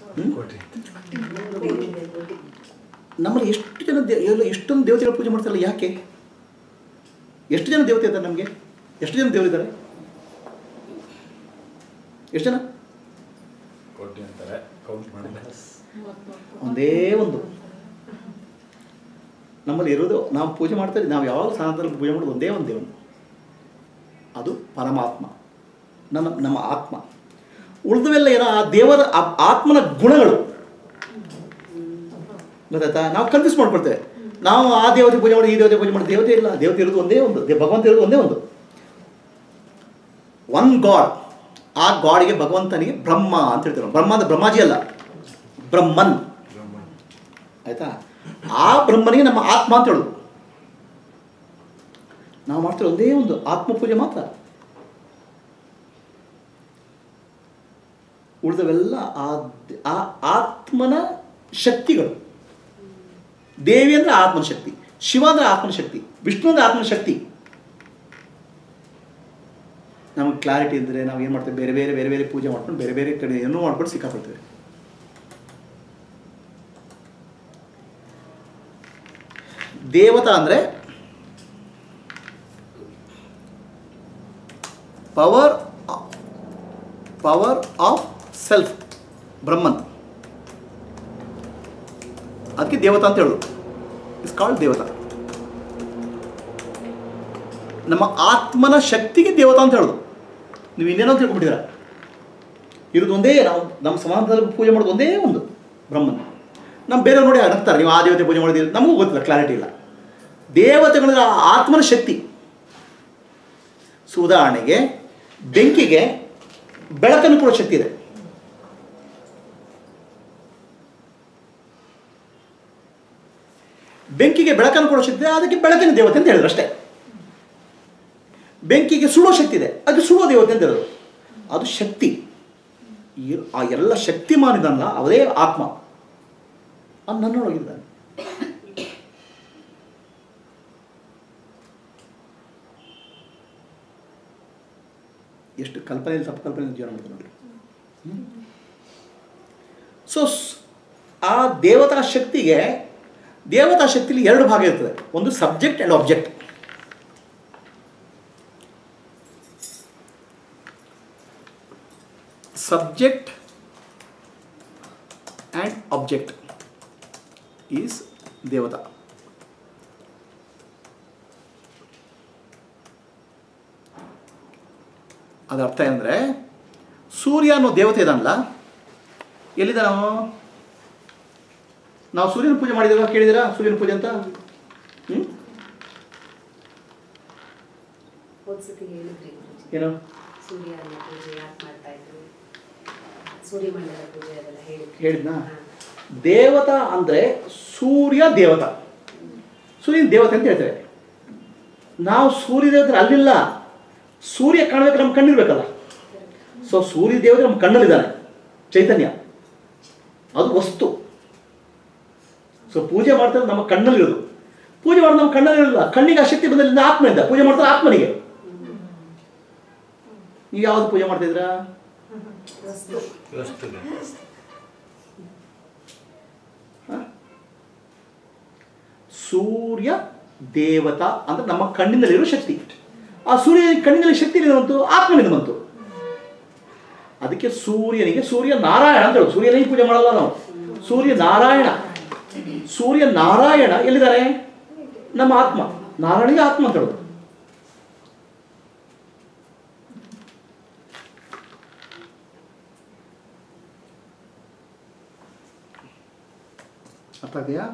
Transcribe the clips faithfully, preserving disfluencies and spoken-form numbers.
ನಮ್ಮಲ್ಲಿ ಎಷ್ಟು ಜನ ದೇ ಎಲ್ಲ ಎಷ್ಟೊಂದು ದೇವತೆಗಳ ಪೂಜೆ ಮಾಡ್ತಾರಲ್ಲ, ಯಾಕೆ? ಎಷ್ಟು ಜನ ದೇವತೆ ಇದ್ದಾರೆ ನಮಗೆ? ಎಷ್ಟು ಜನ ದೇವರಿದ್ದಾರೆ? ಎಷ್ಟು ಜನ? ಒಂದೇ ಒಂದು. ನಮ್ಮಲ್ಲಿ ಇರೋದು, ನಾವು ಪೂಜೆ ಮಾಡ್ತಾರೆ, ನಾವು ಯಾವಾಗ ಸ್ಥಾನದಲ್ಲಿ ಪೂಜೆ ಮಾಡೋದು ಒಂದೇ ಒಂದು ದೇವರು, ಅದು ಪರಮಾತ್ಮ, ನನ್ನ ನಮ್ಮ ಆತ್ಮ. ಉಳಿದವೆಲ್ಲ ಏನೋ ಆ ದೇವರ ಆತ್ಮನ ಗುಣಗಳು. ಗೊತ್ತಾಯ್ತಾ? ನಾವು ಕನ್ಫ್ಯೂಸ್ ಮಾಡ್ಕೊಳ್ತೇವೆ. ನಾವು ಆ ದೇವತೆ ಪೂಜೆ ಮಾಡಿ ಈ ದೇವತೆ ಪೂಜೆ ಮಾಡಿ. ದೇವತೆ ಇಲ್ಲ, ದೇವತೆ ಇರೋದು ಒಂದೇ ಒಂದು, ಭಗವಂತ ಇರೋದು ಒಂದೇ ಒಂದು, ಒನ್ ಗಾಡ್. ಆ ಗಾಡ್ಗೆ, ಭಗವಂತನಿಗೆ ಬ್ರಹ್ಮ ಅಂತ ಹೇಳ್ತಾರೆ. ಬ್ರಹ್ಮ ಅಂದ್ರೆ ಬ್ರಹ್ಮಾಜಿ ಅಲ್ಲ, ಬ್ರಹ್ಮನ್. ಆಯ್ತಾ? ಆ ಬ್ರಹ್ಮನಿಗೆ ನಮ್ಮ ಆತ್ಮ ಅಂತ ಹೇಳೋದು. ನಾವು ಮಾಡ್ತೀವಿ ಒಂದೇ ಒಂದು ಆತ್ಮ ಪೂಜೆ ಮಾತ್ರ. ಉಳಿದವೆಲ್ಲ ಆ ಆತ್ಮನ ಶಕ್ತಿಗಳು. ದೇವಿ ಅಂದರೆ ಆತ್ಮನ ಶಕ್ತಿ, ಶಿವ ಅಂದರೆ ಆತ್ಮನ ಶಕ್ತಿ, ವಿಷ್ಣು ಅಂದರೆ ಆತ್ಮನ ಶಕ್ತಿ. ನಮಗೆ ಕ್ಲಾರಿಟಿ ಇದ್ದರೆ ನಾವು ಏನು ಮಾಡ್ತೇವೆ? ಬೇರೆ ಬೇರೆ ಬೇರೆ ಬೇರೆ ಪೂಜೆ ಮಾಡ್ಕೊಂಡು ಬೇರೆ ಬೇರೆ ಕಡೆ ಏನೋ ಮಾಡ್ಕೊಂಡು ಸಿಕ್ಕಾಕೊಳ್ತೇವೆ. ದೇವತಾ ಅಂದರೆ ಪವರ್ ಪವರ್ ಆಫ್ ಸೆಲ್ಫ್, ಬ್ರಹ್ಮನ್. ಅದಕ್ಕೆ ದೇವತಾ ಅಂತ ಹೇಳೋದು. ಇಟ್ಸ್ ಕಾಲ್ಡ್ ದೇವತಾ. ನಮ್ಮ ಆತ್ಮನ ಶಕ್ತಿಗೆ ದೇವತಾ ಅಂತ ಹೇಳೋದು. ನೀವು ಇನ್ನೇನೋ ಅಂತ ತಿಳ್ಕೊಂಡ್ಬಿಟ್ಟಿದ್ದೀರ. ಇರೋದು ಒಂದೇ, ನಾವು ನಮ್ಮ ಸಮಾಜದಲ್ಲಿ ಪೂಜೆ ಮಾಡೋದು ಒಂದೇ ಒಂದು ಬ್ರಹ್ಮನ್. ನಮ್ಮ ಬೇರೆಯವ್ರು ನೋಡಿ ನಗ್ತಾರೆ, ನೀವು ಆ ದೇವತೆ ಪೂಜೆ ಮಾಡಿದ್ದೀರಿ. ನಮಗೂ ಗೊತ್ತಿಲ್ಲ, ಕ್ಲಾರಿಟಿ ಇಲ್ಲ. ದೇವತೆಗಳಿಂದ ಆ ಆತ್ಮನ ಶಕ್ತಿ. ಸೊ ಉದಾಹರಣೆಗೆ ಬೆಂಕಿಗೆ ಬೆಳಕನ್ನು ಕೊಡೋ ಶಕ್ತಿ ಇದೆ. ಬೆಂಕಿಗೆ ಬೆಳಕನ್ನು ಕೊಡೋ ಶಕ್ತಿ ಇದೆ, ಅದಕ್ಕೆ ಬೆಳಕಿನ ದೇವತೆ ಅಂತ ಹೇಳಿದ್ರು ಅಷ್ಟೇ. ಬೆಂಕಿಗೆ ಸುಡೋ ಶಕ್ತಿ ಇದೆ, ಅದು ಸುಡೋ ದೇವತೆ ಅಂತ ಹೇಳಿದ್ರು. ಅದು ಶಕ್ತಿ. ಆ ಎಲ್ಲ ಶಕ್ತಿಮಾನಿದಲ್ಲ, ಅವರೇ ಆತ್ಮ. ಅದು ನನ್ನೊಳಗಿದ್ದಾನೆ. ಎಷ್ಟು ಕಲ್ಪನೆಯಲ್ಲಿ ತಪ್ಪು ಕಲ್ಪನೆಯಲ್ಲಿ ಜೀವನ ಮಾಡ್ತಾರೆ ನೋಡಿ. ಸೊ ಆ ದೇವತಾ ಶಕ್ತಿಗೆ, ದೇವತಾ ಶಕ್ತಿಲಿ ಎರಡು ಭಾಗ ಇರ್ತದೆ. ಒಂದು subject and object. Subject and object is ದೇವತಾ. ಅದರ ಅರ್ಥ ಏನಂದರೆ, ಸೂರ್ಯ ಅನ್ನೋ ದೇವತೆ ಇದಾನಲ್ಲ, ಎಲ್ಲಿದ್ದ? ನಾವು ನಾವು ಸೂರ್ಯನ ಪೂಜೆ ಮಾಡಿದ್ದೀರಾ? ಕೇಳಿದ್ದೀರಾ ಸೂರ್ಯನ ಪೂಜೆ ಅಂತ? ಹ್ಞೂ ಏನು ಹೇಳಿದ್ನಾ? ದೇವತಾ ಅಂದರೆ ಸೂರ್ಯ ದೇವತಾ. ಸೂರ್ಯನ ದೇವತೆ ಅಂತ ಹೇಳ್ತೇವೆ ನಾವು. ಸೂರ್ಯ ದೇವತೆ ಅಲ್ಲಿಲ್ಲ. ಸೂರ್ಯ ಕಾಣಬೇಕು, ನಮ್ಮ ಕಣ್ಣಿರ್ಬೇಕಲ್ಲ. ಸೊ ಸೂರ್ಯ ದೇವತೆ ನಮ್ಮ ಕಣ್ಣಲ್ಲಿದ್ದಾನೆ, ಚೈತನ್ಯ, ಅದು ವಸ್ತು. ಸೊ ಪೂಜೆ ಮಾಡ್ತಾರೆ ನಮ್ಮ ಕಣ್ಣಲ್ಲಿರೋದು. ಪೂಜೆ ಮಾಡಿದ್ರೆ ನಮ್ಮ ಕಣ್ಣಲ್ಲಿರಲಿಲ್ಲ. ಕಣ್ಣಿಗೆ ಆ ಶಕ್ತಿ ಬಂದಲ್ಲಿಂದ ಆತ್ಮನಿಂದ ಪೂಜೆ ಮಾಡ್ತಾರೆ ಆತ್ಮನಿಗೆ. ನೀವು ಯಾವ್ದು ಪೂಜೆ ಮಾಡ್ತಿದ್ರಾ? ಸೂರ್ಯ ದೇವತಾ ಅಂದ್ರೆ ನಮ್ಮ ಕಣ್ಣಿನಲ್ಲಿರೋ ಶಕ್ತಿ. ಆ ಸೂರ್ಯ ಕಣ್ಣಿನಲ್ಲಿ ಶಕ್ತಿ ಬಂತು, ಆತ್ಮನಿಂದ ಬಂತು. ಅದಕ್ಕೆ ಸೂರ್ಯನಿಗೆ ಸೂರ್ಯ ನಾರಾಯಣ ಅಂತ ಹೇಳೋದು. ಸೂರ್ಯನಿಗೆ ಪೂಜೆ ಮಾಡಲ್ಲ ನಾವು, ಸೂರ್ಯ ನಾರಾಯಣ. ಸೂರ್ಯ ನಾರಾಯಣ ಎಲ್ಲಿದ್ದಾರೆ? ನಮ್ಮ ಆತ್ಮ. ನಾರಾಯಣಿಗೆ ಆತ್ಮ ಅಂತ ಹೇಳೋದು. ಅರ್ಥ ಇದೆಯಾ?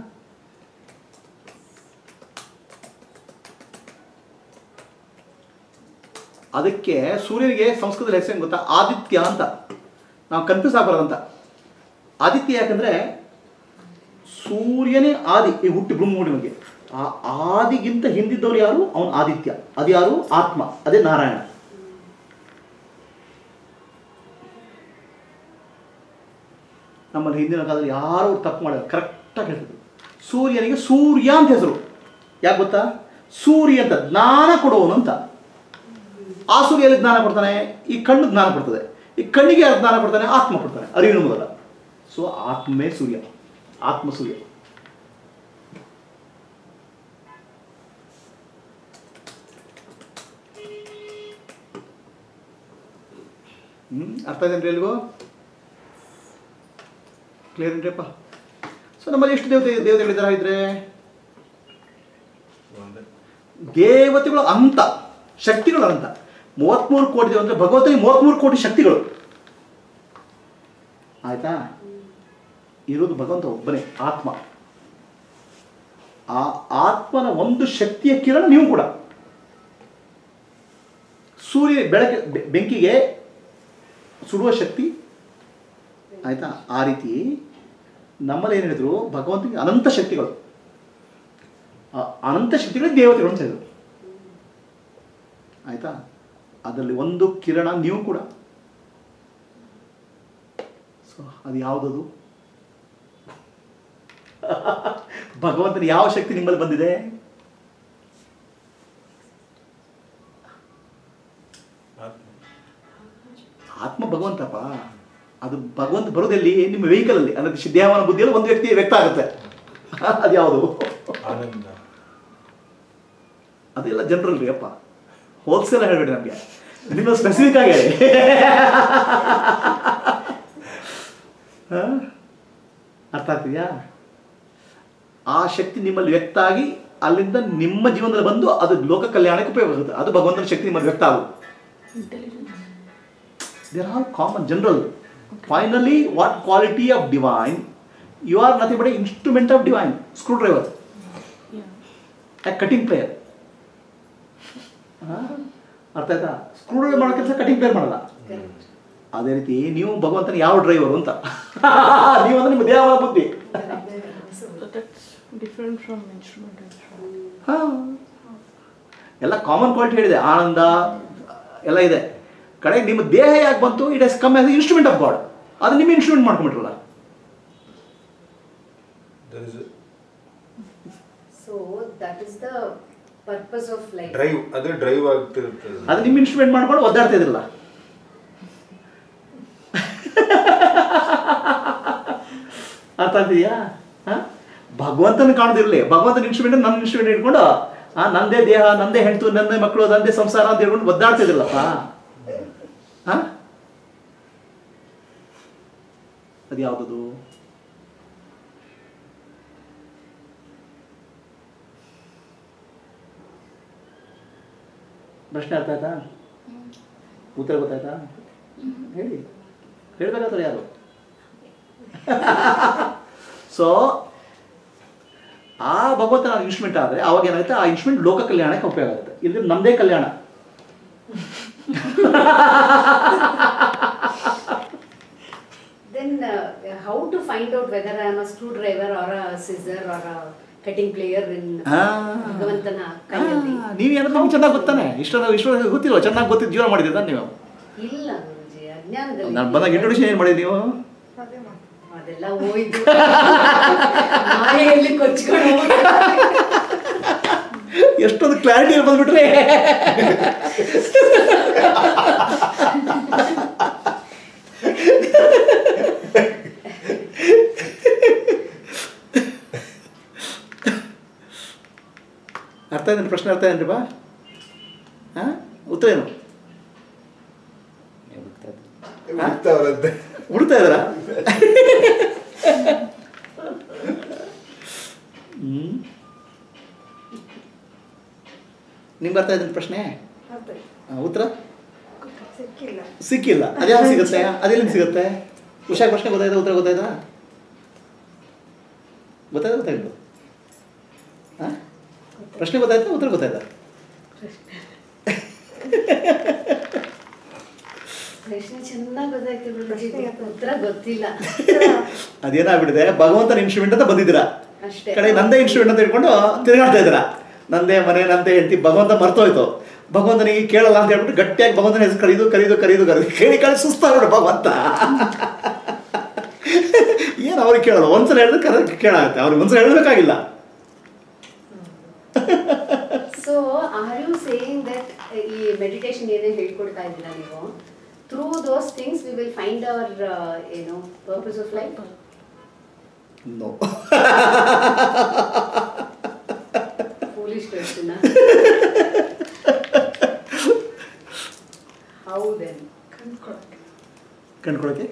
ಅದಕ್ಕೆ ಸೂರ್ಯನಿಗೆ ಸಂಸ್ಕೃತದಲ್ಲಿ ಹೆಸರು ಗೊತ್ತಾ? ಆದಿತ್ಯ ಅಂತ. ನಾವು ಕನ್ಫ್ಯೂಸ್ ಆಗಬಾರ್ದಂತ. ಆದಿತ್ಯ ಯಾಕಂದ್ರೆ ಸೂರ್ಯನೇ ಆದಿ, ಈ ಹುಟ್ಟಿ ಬ್ರಹ್ಮೂಡಿ ಬಗ್ಗೆ. ಆ ಆದಿಗಿಂತ ಹಿಂದಿದ್ದವರು ಯಾರು? ಅವನು ಆದಿತ್ಯ. ಅದು ಯಾರು? ಆತ್ಮ. ಅದೇ ನಾರಾಯಣ. ನಮ್ಮಲ್ಲಿ ಹಿಂದಿನ ಕಾಲದಲ್ಲಿ ಯಾರು ತಪ್ಪು ಮಾಡಿದ್ರು, ಕರೆಕ್ಟಾಗಿ ಹೇಳ್ತಿದ್ರು. ಸೂರ್ಯನಿಗೆ ಸೂರ್ಯ ಅಂತ ಹೆಸರು. ಯಾಕೆ ಗೊತ್ತಾ? ಸೂರ್ಯ ಅಂತ ಜ್ಞಾನ ಕೊಡುವವನು ಅಂತ. ಆ ಸೂರ್ಯ ಎಲ್ಲಿ ಜ್ಞಾನ ಕೊಡ್ತಾನೆ? ಈ ಕಣ್ಣು ಜ್ಞಾನ ಕೊಡ್ತದೆ. ಈ ಕಣ್ಣಿಗೆ ಯಾರು ಜ್ಞಾನ ಕೊಡ್ತಾನೆ? ಆತ್ಮ ಕೊಡ್ತಾನೆ, ಅರಿವಿನ ಮೊದಲ. ಸೊ ಆತ್ಮೇ ಸೂರ್ಯ, ಆತ್ಮ ಸೂರ್ಯ. ಹ್ಮ್ ಅರ್ಥ ಇದೇನ್ರಿ ಎಲ್ರಿಗೂ? ಕ್ಲಿಯರ್ ಏನ್ರಿಪ್ಪ? ಸೊ ನಮ್ಮಲ್ಲಿ ಎಷ್ಟು ದೇವತೆ ದೇವತೆಗಳಿದ್ದಾರೆ ಇದ್ರೆ? ದೇವತೆಗಳು ಅಂತ, ಶಕ್ತಿಗಳು ಅಂತ. ಮೂವತ್ಮೂರು ಕೋಟಿ ದೇವ ಅಂದರೆ ಭಗವಂತನಿಗೆ ಮೂವತ್ಮೂರು ಕೋಟಿ ಶಕ್ತಿಗಳು. ಆಯ್ತಾ? ಇರೋದು ಭಗವಂತ ಒಬ್ಬನೇ ಆತ್ಮ. ಆ ಆತ್ಮನ ಒಂದು ಶಕ್ತಿಯ ಕಿರಣ ನೀವು ಕೂಡ. ಸೂರ್ಯ ಬೆಳಗ್ಗೆ ಬೆಂಕಿಗೆ ಸುಡುವ ಶಕ್ತಿ, ಆಯ್ತಾ? ಆ ರೀತಿ ನಮ್ಮಲ್ಲಿ ಏನು ಹೇಳಿದ್ರು, ಭಗವಂತನಿಗೆ ಅನಂತ ಶಕ್ತಿಗಳು. ಅನಂತ ಶಕ್ತಿಗಳಿಗೆ ದೇವತೆಗಳು ಅಂತ ಹೇಳಿದ್ರು. ಆಯ್ತಾ? ಅದರಲ್ಲಿ ಒಂದು ಕಿರಣ ನೀವು ಕೂಡ. ಸೊ ಅದು ಯಾವುದದು? ಭಗವಂತನ ಯಾವ ಶಕ್ತಿ ನಿಮ್ಮಲ್ಲಿ ಬಂದಿದೆ? ಆತ್ಮ ಭಗವಂತಪ್ಪ. ಅದು ಭಗವಂತ ಬರೋದೆಲ್ಲಿ? ನಿಮ್ಮ ವೆಹಿಕಲ್ ಅಲ್ಲಿ, ಅಂದ್ರೆ ದೇಹವನ ಬುದ್ಧಿಯಲ್ಲಿ ಒಂದು ವ್ಯಕ್ತಿ ವ್ಯಕ್ತ ಆಗುತ್ತೆ. ಅದು ಯಾವುದು? ಅದೆಲ್ಲ ಜನರಲ್ ರೀ ಅಪ್ಪ, ಹೋಲ್ಸೇಲ್ ಹೇಳ್ಬೇಡಿ ನಮಗೆ, ನಿಮ್ಮ ಸ್ಪೆಸಿಫಿಕ್ ಆಗಿ ಹೇಳಿ. ಅರ್ಥ ಆಗ್ತಿದೆಯಾ? ಆ ಶಕ್ತಿ ನಿಮ್ಮಲ್ಲಿ ವ್ಯಕ್ತ ಆಗಿ ಅಲ್ಲಿಂದ ನಿಮ್ಮ ಜೀವನದಲ್ಲಿ ಬಂದು ಅದು ಲೋಕ ಕಲ್ಯಾಣಕ್ಕೆ ಉಪಯೋಗ ಆಗುತ್ತೆ. ಅದು ಭಗವಂತನ ಶಕ್ತಿ ನಿಮ್ಮಲ್ಲಿ ವ್ಯಕ್ತ ಆಗುವುದು. They are all common, general. Finally, what quality of divine? You are nothing but an instrument of divine. Screwdriver. Yeah. A cutting player. ಅರ್ಥ ಆಯ್ತಾ? ಸ್ಕ್ರೂಡ್ರೈವರ್ ಮಾಡೋ ಕೆಲಸ ಕಟಿಂಗ್ ಪ್ಲೇಯರ್ ಮಾಡಲ್ಲ. ಅದೇ ರೀತಿ ನೀವು ಭಗವಂತನ ಯಾವ ಡ್ರೈವರು ಅಂತ. ನೀವು ಅಂದ್ರೆ ನಿಮ್ಮ ದೇಹ ಬುದ್ಧಿ. ಎಲ್ಲ ಕಾಮನ್ ಕ್ವಾಲಿಟಿ ಹೇಳಿದೆ, ಆನಂದ ಎಲ್ಲ ಇದೆ. ಕಡೆಗೆ ನಿಮ್ಮ ದೇಹ ಯಾಕೆ ಬಂತು? It has come as instrument of God. ಅದು ನಿಮ್ಮ ಇನ್ಸ್ಟ್ರೂಮೆಂಟ್ ಮಾಡ್ಕೊಂಡ್ಬಿಟ್ರಲ್ಲ. So that is the purpose of life. Drive ಅದು ಡ್ರೈವ್ ಆಗ್ತಿರುತ್ತೆ. ಅದು ನಿಮ್ಮ ಇನ್ಸ್ಟ್ರೂಮೆಂಟ್ ಮಾಡ್ಕೊಂಡು ಒದ್ದಾಡ್ತಾ ಇದ್ರಲ್ಲ. ಅರ್ಥ ಆಗ್ತಿದೆಯಾ? ಭಗವಂತನ ಕಾಣೋದಿರಲಿ, ಭಗವಂತನ ಇನ್ಸ್ಟ್ರೂಮೆಂಟ್ ನನ್ನ ಇನ್ಸ್ಟ್ರೂಮೆಂಟ್ ಇಟ್ಕೊಂಡು ಆ ನಂದೇ ದೇಹ, ನಂದೇ ಹೆಂಡತು, ನಂದೇ ಮಕ್ಕಳು, ನಂದೇ ಸಂಸಾರ ಅಂತ ಹೇಳ್ಕೊಂಡು ಒದ್ದಾಡ್ತಿದ್ರಲ್ಲಪ್ಪ. ಅದು ಯಾವುದದು? ಪ್ರಶ್ನೆ ಅರ್ಥ ಆಯ್ತಾ? ಉತ್ತರ ಗೊತ್ತಾಯ್ತಾ? ಹೇಳಿ, ಹೇಳ್ಬೇಕಾದ್ರೆ ಯಾರು? ಸೊ ಆ ಭಗವಂತನ ಇನ್ಸ್ಟ್ರೂಮೆಂಟ್ ಆದರೆ ಅವಾಗ ಏನಾಗುತ್ತೆ, ಆ ಇನ್ಸ್ಟ್ರೂಮೆಂಟ್ ಲೋಕ ಕಲ್ಯಾಣಕ್ಕೆ ಉಪಯೋಗ ಆಗುತ್ತೆ. ಇಲ್ಲಿ ನಮ್ಮದೇ ಕಲ್ಯಾಣ. Then uh, how to find out whether I am a screwdriver or a scissor or a cutting player in ಭಗವಂತನ ಕೈಯಲ್ಲಿ? ನೀವೇನಾದ್ರು ನಿಮ್ಗೆ ಚೆನ್ನಾಗಿ ಗೊತ್ತಾನೆ, ಇಷ್ಟ ಇಷ್ಟ ಗೊತ್ತಿಲ್ವ? ಚೆನ್ನಾಗಿ ಗೊತ್ತಿದ್ದು ಜೀವನ ಮಾಡಿದ್ದೀರಾ ನೀವು? ಇಲ್ಲ ಗುರುಜಿ, ಅಜ್ಞಾನದಲ್ಲಿ. ನಾನು ಬಂದಾಗ ಇಂಟ್ರೊಡ್ಯೂಷನ್ ಏನು ಮಾಡಿದ್ರಿ ನೀವು? ಅದೆಲ್ಲ ಹೋಯ್ತು, ಮಾಯೆಯಲ್ಲಿ ಕೊಚ್ಕೊಂಡು ಎಷ್ಟೊಂದು ಕ್ಲಾರಿಟಿಯಲ್ಲಿ ಬಂದ್ಬಿಟ್ರೆ. ಅರ್ಥ ಇದೇನು? ಪ್ರಶ್ನೆ ಅರ್ಥ ಏನ್ರಿ ಬಾ? ಹಾಂ, ಉತ್ತರ ಏನು? ಹುಡ್ತಾ ಇದ್ದಾರ? ಹ್ಮ್, ನಿಮ್ಗೆ ಅರ್ಥ ಇದೇನು ಪ್ರಶ್ನೆ? ಉತ್ತರ ಸಿಕ್ಕಿಲ್ಲ. ಅದ್ಯಾವ ಸಿಗುತ್ತೆ? ಅದೆಲ್ಲಿಂದ ಸಿಗುತ್ತೆ? ಹುಷಾರ್ ಪ್ರಶ್ನೆ ಗೊತ್ತಾಯ್ತಾ? ಉತ್ತರ ಗೊತ್ತಾಯ್ತಾ? ಗೊತ್ತಾಯ್ತಾ? ಗೊತ್ತಾಯ್ತು? ಹಾಂ, ಪ್ರಶ್ನೆ ಗೊತ್ತಾಯ್ತಾ? ಉತ್ತರ ಗೊತ್ತಾಯ್ತಾ? ಪ್ರಶ್ನೆ ಚೆನ್ನಾಗಿ ಗೊತ್ತಾಯ್ತು, ಉತ್ತರ ಗೊತ್ತಿಲ್ಲ. ಅದೇನಾಗ್ಬಿಟ್ಟಿದೆ, ಭಗವಂತನ ಇನ್ಸ್ಟ್ರೂಮೆಂಟ್ ಅಂತ ಬಂದಿದ್ದೀರಾ, ಅಷ್ಟೇ. ಕಡೆ ನಂದೇ ಇನ್ಸ್ಟ್ರೂಮೆಂಟ್ ಅಂತ ಹೇಳ್ಕೊಂಡು ತಿರುಗಾಡ್ತಾ ಇದ್ದೀರಾ. ನಂದೇ ಮನೆ, ನಂದೇ ಹೆಂಡತಿ. ಭಗವಂತ ಮರ್ತೋಯ್ತು. ಭಗವಂತನಿಗೆ ಕೇಳಲ್ಲ ಅಂತ ಹೇಳ್ಬಿಟ್ಟು ಗಟ್ಟಿಯಾಗಿ ಭಗವಂತನ ಹೆಸರು ಕರೀದು ಕರೀದು ಕರೀದು ಕರೀದು ಕೇಳಿ ಕೇಳಿ ಸುಸ್ತಾಗ್ಬಿಡು ಭಗವಂತ. ಏನು ಅವ್ರಿಗೆ ಕೇಳಲ್ಲ, ಒಂದ್ಸಲ ಹೇಳಿದ್ರೆ ಕರ ಕೇಳಾಗುತ್ತೆ, ಅವ್ರಿಗೆ ಒಂದ್ಸಲ ಹೇಳಬೇಕಾಗಿಲ್ಲ. So are you saying that ಈ ಮೆಡಿಟೇಷನ್ ಏನೇ ಹೇಳ್ಕೊಡ್ತಾ ಇದ್ದೀರಾ ನೀವು, through those things we will find our uh, you know purpose of life. No. Foolish question. Huh? How then? ಕಂಡ್ಕೊಳಕ್ಕೆ ಕಂಡ್ಕೊಳಕ್ಕೆ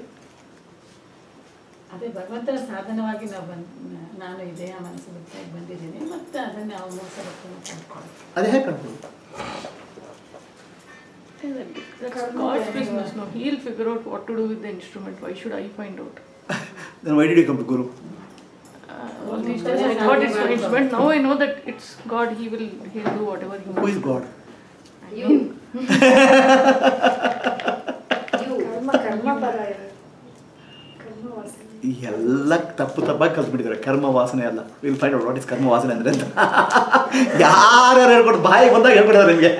ಅದೇ ಭಗವಂತನ ಸಾಧನವಾಗಿ ನಾವು ಬಂದ್ ನಾನು ಇದೇ ಮನಸ್ಸು ಬಿಟ್ಟಾಗಿ ಬಂದಿದ್ದೀನಿ ಮತ್ತು ಅದನ್ನು ನಾವು ಮೋಸ ಕಂಡ್ಕೊಳಕ್ಕೆ ಅದೇ ಹೇಗೆ ಕಂಡ್ಕೊಳ್ಳೋದು? That's God's business. No, He'll figure out what to do with the instrument. Why should I find out? Then why did you come to Guru? Uh, all these days I thought it's my instrument. Now I know that it's God. He will He'll do whatever He wants. Who is God? You. You. ಕರ್ಮ ಕರ್ಮ ಪರಾಯ ಕರ್ಮ ವಾಸನೆ ಎಲ್ಲ ತಪ್ಪು ತಪ್ಪಾಗಿ ಕಲ್ತ್ಬಿಟ್ಟಿದ್ದಾರೆ. ಕರ್ಮ ವಾಸನೆ ಅಲ್ಲ. Will find out what is ಕರ್ಮ ವಾಸನೆ ಅಂದ್ರೆ ಅಂತ ಯಾರ್ಯಾರು ಹೇಳ್ಕೊಟ್ಟು ಬಾಯಿಗೆ ಬಂದಾಗ ಹೇಳ್ಕೊಡ್ತಾರೆ ನಿಮಗೆ.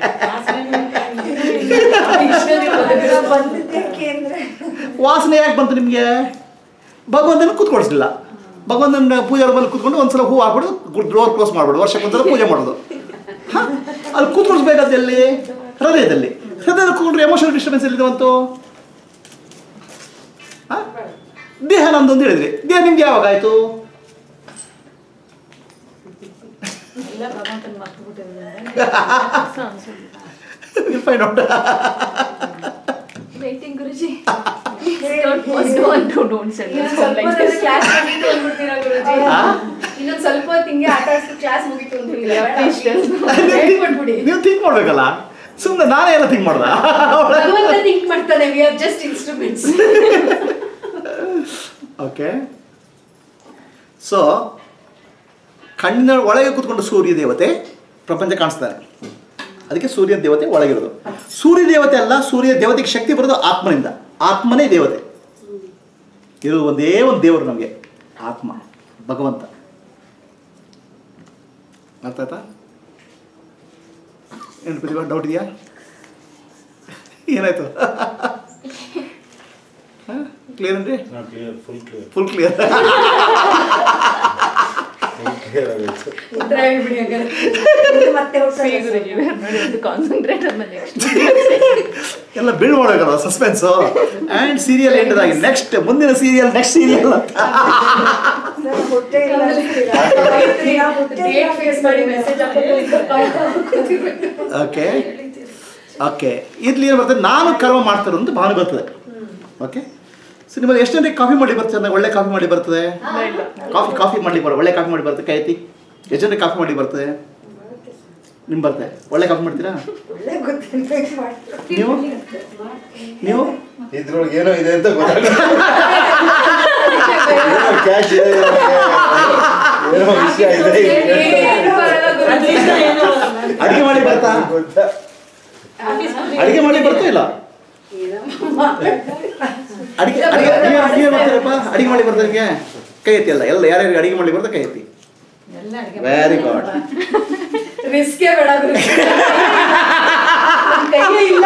ಬಂದಿದ್ದಕ್ಕೆ ಅಂದ್ರೆ ವಾಸನೆ ಯಾಕೆ ಬಂತು ನಿಮಗೆ? ಭಗವಂತನ ಕೂತ್ಕೊಳಿಸ್ಲಿಲ್ಲ. ಭಗವಂತನ ಪೂಜೆ ಬಂದು ಕೂತ್ಕೊಂಡು ಒಂದ್ಸಲ ಹೂ ಹಾಕ್ಬಿಡು, ಡೋರ್ ಕ್ಲೋಸ್ ಮಾಡ್ಬಿಡು, ವರ್ಷಕ್ಕೊಂದ್ಸಲ ಪೂಜೆ ಮಾಡೋದು. ಹಾಂ, ಅಲ್ಲಿ ಕೂತ್ಕೊಳಿಸ್ಬೇಕಾದ ಎಲ್ಲಿ? ಹೃದಯದಲ್ಲಿ. ಹೃದಯದಲ್ಲಿ ಕೂತ್ಕೊಂಡ್ರೆ ಎಮೋಷನಲ್ ಡಿಸ್ಟರ್ಬೆನ್ಸ್ ಎಲ್ಲಿದೆ? ಹಾಂ, ದೇಹ ನಮ್ದು ಅಂತ ಹೇಳಿದ್ರಿ. ದೇಹ ನಿಮ್ಗೆ ಯಾವಾಗ ಆಯಿತು? ಎಲ್ಲ ಭಗವಂತನ ಮರ್ತು ಬಿಟ್ಟಿದ್ದಾರೆ. Find out. Waiting, Guruji. Don't don't don't don't send us home like this. Class ಮುಗಿತು ಅಂದ್ಬಿಡ್ತೀರಾ ಗುರುಜಿ? ಇನ್ನೊಂದು ಸ್ವಲ್ಪ ಹೊತ್ತು ಹಿಂಗೆ ಆಟ ಆಡಿಸಿ ಕ್ಲಾಸ್ ಮುಗಿತು ಅಂದ್ಬಿಟ್ಟಿಲ್ಲ. ಹೇಳ್ಕೊಟ್ಬಿಡಿ. ನೀವು ಥಿಂಕ್ ಮಾಡ್ಬೇಕಲ್ಲ, ಸುಮ್ಮನೆ ನಾನೇ ಎಲ್ಲ ಥಿಂಕ್ ಮಾಡ್ದ. ಭಗವಂತ ಥಿಂಕ್ ಮಾಡ್ತಾನೆ. We are just instruments. Okay, so ಕಣ್ಣಿನ ಒಳಗೆ ಕೂತ್ಕೊಂಡು ಸೂರ್ಯ ದೇವತೆ ಪ್ರಪಂಚ ಕಾಣಿಸ್ತಾನೆ. ಅದಕ್ಕೆ ಸೂರ್ಯ ದೇವತೆ ಒಳಗಿರೋದು. ಸೂರ್ಯ ದೇವತೆ ಅಲ್ಲ, ಸೂರ್ಯ ದೇವತೆಗೆ ಶಕ್ತಿ ಬರೋದು ಆತ್ಮನಿಂದ. ಆತ್ಮನೇ ದೇವತೆ. ಇದು ಒಂದೇ ಒಂದು ದೇವರು ನಮಗೆ, ಆತ್ಮ, ಭಗವಂತ. ಅರ್ಥ ಆಯ್ತಾ? ಏನು ಪ್ರತಿಭಾ, ಡೌಟ್ ಇದೆಯಾ? ಏನಾಯ್ತು? ಕ್ಲಿಯರ್ ಏನ್ರಿ? Clear, full clear, full clear. Full clear ಆಗುತ್ತೆ. ಉತ್ತರ ಹೇಳ್ಬಿಡಿ ಹಾಗಾದ್ರೆ. ಮತ್ತೆ See, Guruji, we are not able to concentrate on the next. ಎಲ್ಲ ಬಿಲ್ಡ್ ಮಾಡಬೇಕಲ್ಲ ಸಸ್ಪೆನ್ಸು. ಆ್ಯಂಡ್ ಸೀರಿಯಲ್ ಎಂಡದಾಗಿ ನೆಕ್ಸ್ಟ್ ಮುಂದಿನ ಸೀರಿಯಲ್ ನೆಕ್ಸ್ಟ್ ಸೀರಿಯಲ್ ಅಂತ. ಹೊಟ್ಟೆ ಇಲ್ಲ ಹೊಟ್ಟೆ ಡೇಟ್ ಫಿಕ್ಸ್ ಮಾಡಿ ಮೆಸೇಜ್ ಓಕೆ ಓಕೆ ಇರ್ಲಿ. ಏನು ಬರ್ತದೆ? ನಾನು ಕರ್ಮ ಮಾಡ್ತಾರೆ ಅಂತ ಭಾವನೆ ಬರ್ತದೆ. ಓಕೆ, ಸೊ ನಿಮ್ಮಲ್ಲಿ ಎಷ್ಟು ಜನರಿಗೆ ಕಾಫಿ ಮಾಡಿ ಬರ್ತದೆ? ಚೆನ್ನಾಗಿ ಒಳ್ಳೆ ಕಾಫಿ ಮಾಡಿ ಬರ್ತದೆ. ಕಾಫಿ ಕಾಫಿ ಮಾಡಲಿ ಬರೋ ಒಳ್ಳೆ ಕಾಫಿ ಮಾಡಿ ಬರ್ತದೆ. ಕೈತಿ ಎಷ್ಟು ಜನರಿಗೆ ಕಾಫಿ ಮಾಡಿ ಬರ್ತದೆ? ನಿಮ್ಗೆ ಬರ್ತದೆ? ಒಳ್ಳೆ ಕಾಫಿ ಮಾಡ್ತೀರಾ ಒಳ್ಳೆ ಗೊತ್ತಿರ್ಬೇಕು ಮಾಡ್ತಾರೆ. ನೀವು? ನೀವು ಇದ್ರೊಳಗೆ ಏನೋ ಇದೆ ಅಂತ ಗೊತ್ತಾಗ್ತದೆ. ಏನೋ ಕ್ಯಾಶ್ ಇದೆ, ಏನೋ ವಿಷಯ ಇದೆ. ಅಡುಗೆ ಮಾಡಿ ಬರ್ತಾ? ಗೊತ್ತಾ? ಅಡುಗೆ ಮಾಡಿ ಬರ್ತಾ ಇಲ್ಲ? ಅಡಿಗೆ ಅಡಿಗೆ ನೀವೇ ಮಾಡ್ತೀರಪ್ಪ? ಅಡಿಗೆ ಮಾಡಿ ಬರ್ತಾರೆ ನಿಮಗೆ? ಕೈ ಎತ್ತಿ. ಅಲ್ಲ, ಎಲ್ಲ ಯಾರ್ಯಾರು ಅಡಿಗೆ ಮಾಡಿ ಬರ್ತಾ ಕೈ ಎತ್ತಿ. ಎಲ್ಲ ಅಡುಗೆ ವೆರಿ ಗುಡ್. ರಿಸ್ಕೇ ಬೇಡ ಗುರುಜಿ. ಕೈಯೇ ಇಲ್ಲ.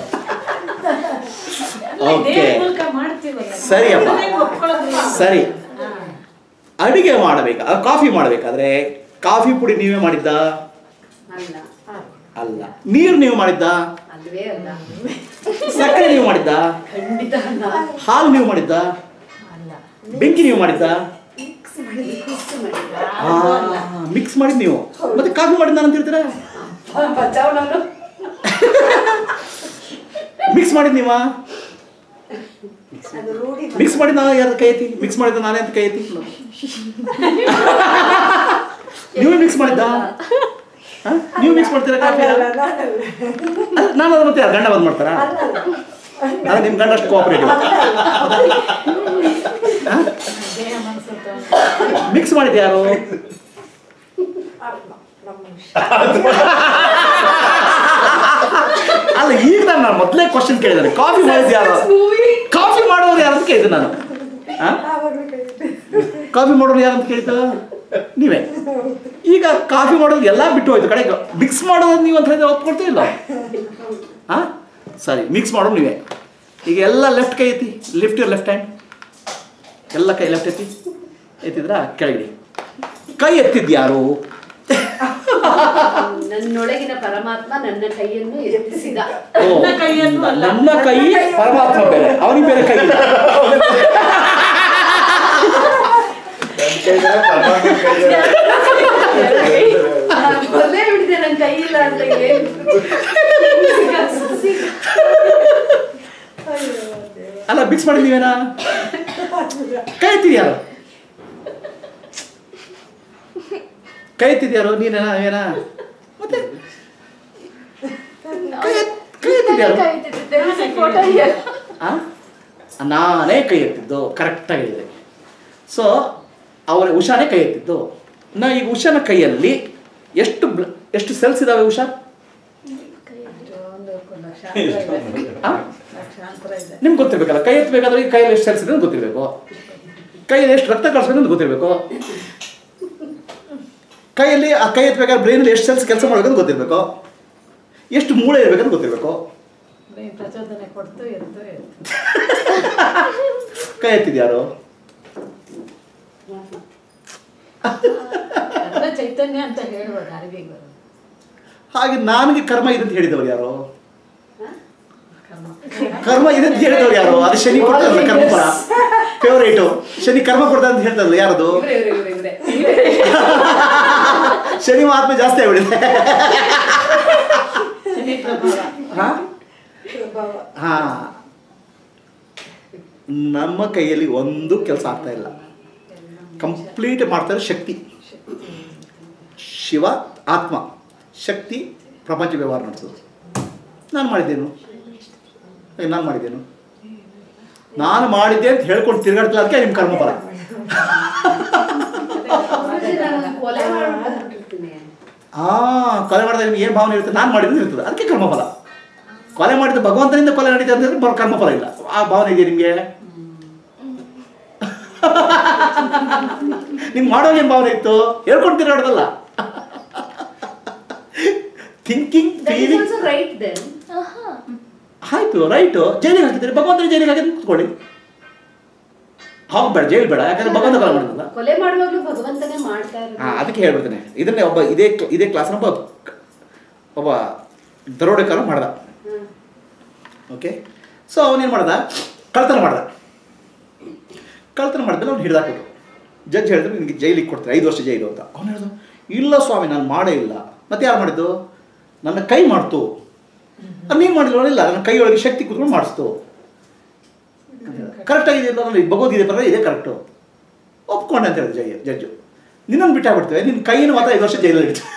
ಓಕೆ, ಮೂಲಕ ಮಾಡ್ತೀವಲ್ಲ. ಸರಿಯಪ್ಪ, ಒಪ್ಕೊಳ್ಳೋದಿಲ್ಲ. ಸರಿ. ಅಡಿಗೆ ಮಾಡಬೇಕಾ, ಕಾಫಿ ಮಾಡಬೇಕಾದ್ರೆ ಕಾಫಿ ಪುಡಿ ನೀವೇ ಮಾಡಿದ್ದ? ಅಲ್ಲ. ಅಲ್ಲ. ನೀರು ನೀವು ಮಾಡಿದ್ದ? ಅಲ್ವೇ ಅಲ್ಲ. ಸಕ್ಕರೆ ನೀವು ಮಾಡಿದ್ದ? ಖಂಡಿತ ಅಲ್ಲ. ಹಾಲು ನೀವು ಮಾಡಿದ್ದ? ಅಲ್ಲ. ಬೆಂಕಿ ನೀವು ಮಾಡಿದ್ದ? ಮಿಕ್ಸ್ ಮಾಡಿಲ್ಲ. ಮಿಕ್ಸ್ ಮಾಡಿದ್ ನೀವು. ಮತ್ತೆ ಕಾಫಿ ಮಾಡಿದ್ ನಾನು ಅಂತ ಹೇಳ್ತೀರಾ? ಬಚಾವ್ ನಾನು. ಮಿಕ್ಸ್ ಮಾಡಿದ್ ನೀವ? ಅದು ರೂಢಿ. ಮಿಕ್ಸ್ ಮಾಡಿದ ನಾನು ಯಾರು ಕೈ ಎತ್ತಿ? ಮಿಕ್ಸ್ ಮಾಡಿದ ನಾನೇ ಅಂತ ಕೈ ಎತ್ತಿ. ನೀವೇ ಮಿಕ್ಸ್ ಮಾಡಿದ್ದ? ನೀವು ಮಿಕ್ಸ್ ಮಾಡ್ತೀರಾ ಕಾಫಿ? ನಾನು ಅದು ಮತ್ತೆ ಗಂಡ ಬಂದ್ ಮಾಡ್ತಾರಾ? ನಾನು ನಿಮ್ಮ ಗಂಡ ಅಷ್ಟು ಕೋಆಪರೇಟಿವ್. ದೇಹ ಮನಸ್ಸು ಮಿಕ್ಸ್ ಮಾಡಿದ್ದೆ ಯಾರು? ಅಲ್ಲ, ಈಗ ನಾನು ಮೊದಲೇ ಕ್ವಶನ್ ಕೇಳಿದ್ದಾರೆ. ಕಾಫಿ ಮಾಡಿದ್ ಯಾರು? ಕಾಫಿ ಮಾಡೋರು ಯಾರು ಅಂತ ಕೇಳಿದ್ದೆ ನಾನು. ಕಾಫಿ ಮಾಡೋರು ಯಾರು ಅಂತ ಕೇಳಿದ ನೀವೇ. ಈಗ ಕಾಫಿ ಮಾಡೋದು ಎಲ್ಲ ಬಿಟ್ಟು ಹೋಯ್ತು. ಕಡೆಗೆ ಮಿಕ್ಸ್ ಮಾಡೋದು ನೀವು ಅಂತ ಹೇಳಿದ್ರೆ ಒಪ್ಕೊಳ್ತಾ ಇಲ್ಲ. ಹಾಂ, ಸರಿ, ಮಿಕ್ಸ್ ಮಾಡೋದು ನೀವೇ. ಈಗ ಎಲ್ಲ ಲೆಫ್ಟ್ ಕೈ ಎತ್ತಿ. Lift your left hand. ಎಲ್ಲ ಕೈ ಲೆಫ್ಟ್ ಎತ್ತಿ. ಎತ್ತಿದ್ರ ಕೆಳಗಡೆ. ಕೈ ಎತ್ತಿದ್ದು ಯಾರು? ನನ್ನೊಳಗಿನ ಪರಮಾತ್ಮ ನನ್ನ ಕೈಯನ್ನು ಎತ್ತಿಸಿದ. ಓ, ನನ್ನ ಕೈಯನ್ನು ಅಲ್ಲ. ನನ್ನ ಕೈ ಪರಮಾತ್ಮ ಬೇರೆ, ಅವನಿಗೆ ಬೇರೆ ಕೈ ಇಲ್ಲ. ಮೊದಲೇ ಬಿಟ್ಟಿದೆ ನನ್ನ ಕೈ ಇಲ್ಲ ಅಂತ ಏನು. ಅಲ್ಲ ಮಿಕ್ಸ್ ಮಾಡಿದೀವೇನಾ? ಕೈ ಎತ್ತಿದ್ಯಾರು? ಕೈ ಎತ್ತಿದ್ಯಾರು? ನೀನೇನಾ ಏನ? ಮತ್ತೆ ಕೈ ಎತ್ತಿದ್ಯಾರು? ನಾನೇ ಕೈ ಎತ್ತಿದ್ದು, ಕರೆಕ್ಟಾಗಿ ಹೇಳಿದೆ. ಸೊ ಅವರ ಉಷಾನೇ ಕೈ ಎತ್ತಿದ್ದು. ನಾ ಈಗ ಉಷಾನ ಕೈಯಲ್ಲಿ ಎಷ್ಟು ಎಷ್ಟು ಸೆಲ್ಸ್ ಇದಾವೆ ಉಷಾ? ನಿಮ್ಗೆ ಗೊತ್ತಿರ್ಬೇಕಲ್ಲ, ಕೈ ಎತ್ತಬೇಕಾದ್ರೆ ಈ ಕೈಯಲ್ಲಿ ಎಷ್ಟು ಸೆಲ್ಸ್ ಇದೆ ಅಂತ ಗೊತ್ತಿರಬೇಕು, ಕೈಯಲ್ಲಿ ಎಷ್ಟು ರಕ್ತ ಕಳಿಸ್ಬೇಕು ಅಂತ ಗೊತ್ತಿರಬೇಕು, ಕೈಯಲ್ಲಿ ಆ ಕೈ ಎತ್ತಬೇಕಾದ್ರೆ ಬ್ರೈನಲ್ಲಿ ಎಷ್ಟು ಸೆಲ್ಸ್ ಕೆಲಸ ಮಾಡ್ಬೇಕಂತ ಗೊತ್ತಿರಬೇಕು, ಎಷ್ಟು ಮೂಳೆ ಇರಬೇಕಂತ ಗೊತ್ತಿರಬೇಕು. ಪ್ರಚೋದನೆ ಕೊಡ್ತು ಎತ್ತು ಎತ್ತು. ಕೈ ಎತ್ತಿದ್ಯಾರು? ಚೈತನ್ಯ ಅಂತ ಹೇಳ್ಬೋದು, ಅರಿವಿಗೆ ಬರೋದು. ಹಾಗೆ ನನಗೆ ಕರ್ಮ ಇದೆ ಅಂತ ಹೇಳಿದವರು ಯಾರು? ಕರ್ಮ ಕರ್ಮ ಇದೆ ಅಂತ ಹೇಳಿದವ್ರು ಯಾರು? ಅದು ಶನಿ ಕೊಡ್ತಾರಲ್ಲ ಕರ್ಮ ಫಲ, ಫೇವರೇಟು. ಶನಿ ಕರ್ಮ ಕೊಡ್ತಾರೆ ಅಂತ ಹೇಳ್ತಾರಲ್ಲ, ಯಾರದು? ಶನಿ ಮಹಾತ್ಮೆ ಜಾಸ್ತಿ ಆಗ್ಬಿಡಿದೆ. ಹಾ, ನಮ್ಮ ಕೈಯಲ್ಲಿ ಒಂದು ಕೆಲಸ ಆಗ್ತಾ ಇಲ್ಲ, ಕಂಪ್ಲೀಟ್ ಮಾಡ್ತಾರೆ ಶಕ್ತಿ. ಶಿವ ಆತ್ಮ, ಶಕ್ತಿ ಪ್ರಪಂಚ ವ್ಯವಹಾರ ನಡೆಸೋದು. ನಾನು ಮಾಡಿದ್ದೇನು? ನಾನು ಮಾಡಿದ್ದೇನು? ನಾನು ಮಾಡಿದ್ದೆ ಅಂತ ಹೇಳ್ಕೊಂಡು ತಿರ್ಗಾಡ್ತಿಲ್ಲ, ಅದಕ್ಕೆ ನಿಮ್ಮ ಕರ್ಮಫಲ. ಹಾ, ಕೊಲೆ ಮಾಡಿದಾಗ ನಿಮ್ಗೆ ಏನು ಭಾವನೆ ಇರುತ್ತೆ? ನಾನು ಮಾಡಿದ್ದು ಇರ್ತದೆ, ಅದಕ್ಕೆ ಕರ್ಮಫಲ. ಕೊಲೆ ಮಾಡಿದ್ದು ಭಗವಂತನಿಂದ ಕೊಲೆ ನಡೀತದೆ ಅಂತಂದ್ರೆ ಕರ್ಮಫಲ ಇಲ್ಲ. ಆ ಭಾವನೆ ಇದೆಯಾ ನಿಮಗೆ? ನಿಮ್ಗೆ ಮಾಡೋವಾಗ ಏನು ಭಾವನೆ ಇತ್ತು? ಹೇಳ್ಕೊಂಡು ತಿರ್ಗಾಡೋದಲ್ಲ. ಥಿಂಕಿಂಗ್ ಫೀಲಿಂಗ್ ಆಯ್ತು, ರೈಟು. ಜೈಲಿಗೆ ಹಾಕಿದ್ರೆ ಭಗವಂತನ ಜೈಲಿಗೆ ಹಾಕಿದ್ರೆ ಕೂತ್ಕೊಳ್ಳಿ, ಹೋಗ್ಬೇಡ, ಜೈಲು ಬೇಡ. ಯಾಕಂದ್ರೆ ಭಗವಂತ ಕೊಲೆ ಮಾಡಿದ್ರಲ್ಲ, ಕೊಲೆ ಮಾಡುವಾಗಲೂ ಭಗವಂತನೇ ಮಾಡ್ತಾ ಇರೋದು. ಹಾಂ, ಅದಕ್ಕೆ ಹೇಳ್ಬಿಡ್ತೇನೆ. ಇದನ್ನೇ ಒಬ್ಬ ಇದೇ ಇದೇ ಕ್ಲಾಸ್ನ ಒಬ್ಬ ಒಬ್ಬ ದರೋಡೆಕಾರ ಮಾಡ್ದ. ಓಕೆ, ಸೊ ಅವನೇನು ಮಾಡ್ದ? ಕಳ್ತನ ಮಾಡ್ದ. ಕಳ್ತನ ಮಾಡಿದ್ರೆ ಅವ್ನು ಹಿಡ್ದಾಕ್ಬಿಟ್ಟು ಜಡ್ಜ್ ಹೇಳಿದ್ರು ನಿನಗೆ ಜೈಲಿಗೆ ಕೊಡ್ತಾರೆ, ಐದು ವರ್ಷ ಜೈಲು ಅಂತ. ಅವ್ನು ಹೇಳ್ದ, ಇಲ್ಲ ಸ್ವಾಮಿ, ನಾನು ಮಾಡೇ ಇಲ್ಲ. ಮತ್ತೆ ಯಾರು ಮಾಡಿದ್ದು? ನನ್ನ ಕೈ ಮಾಡ್ತು. ಅದು ನೀನು ಮಾಡಿಲ್ಲ, ಇಲ್ಲ, ನನ್ನ ಕೈ ಒಳಗೆ ಶಕ್ತಿ ಕೂತ್ಕೊಂಡು ಮಾಡಿಸ್ತು. ಕರೆಕ್ಟಾಗಿದೆ, ನಾನು ಭಗವದ್ಗೀತೆ ಬರೋ ಇದೇ ಕರೆಕ್ಟು, ಒಪ್ಕೊಂಡೆ ಅಂತ ಹೇಳಿದ್ರು ಜೈ ಜಡ್ಜು. ನಿನ್ನನ್ನು ಬಿಟ್ಟಾಗ್ಬಿಡ್ತೇವೆ, ನಿನ್ನ ಕೈಯನ್ನು ಮಾತ್ರ ಐದು ವರ್ಷ ಜೈಲಲ್ಲಿ ಇಡ್ತು.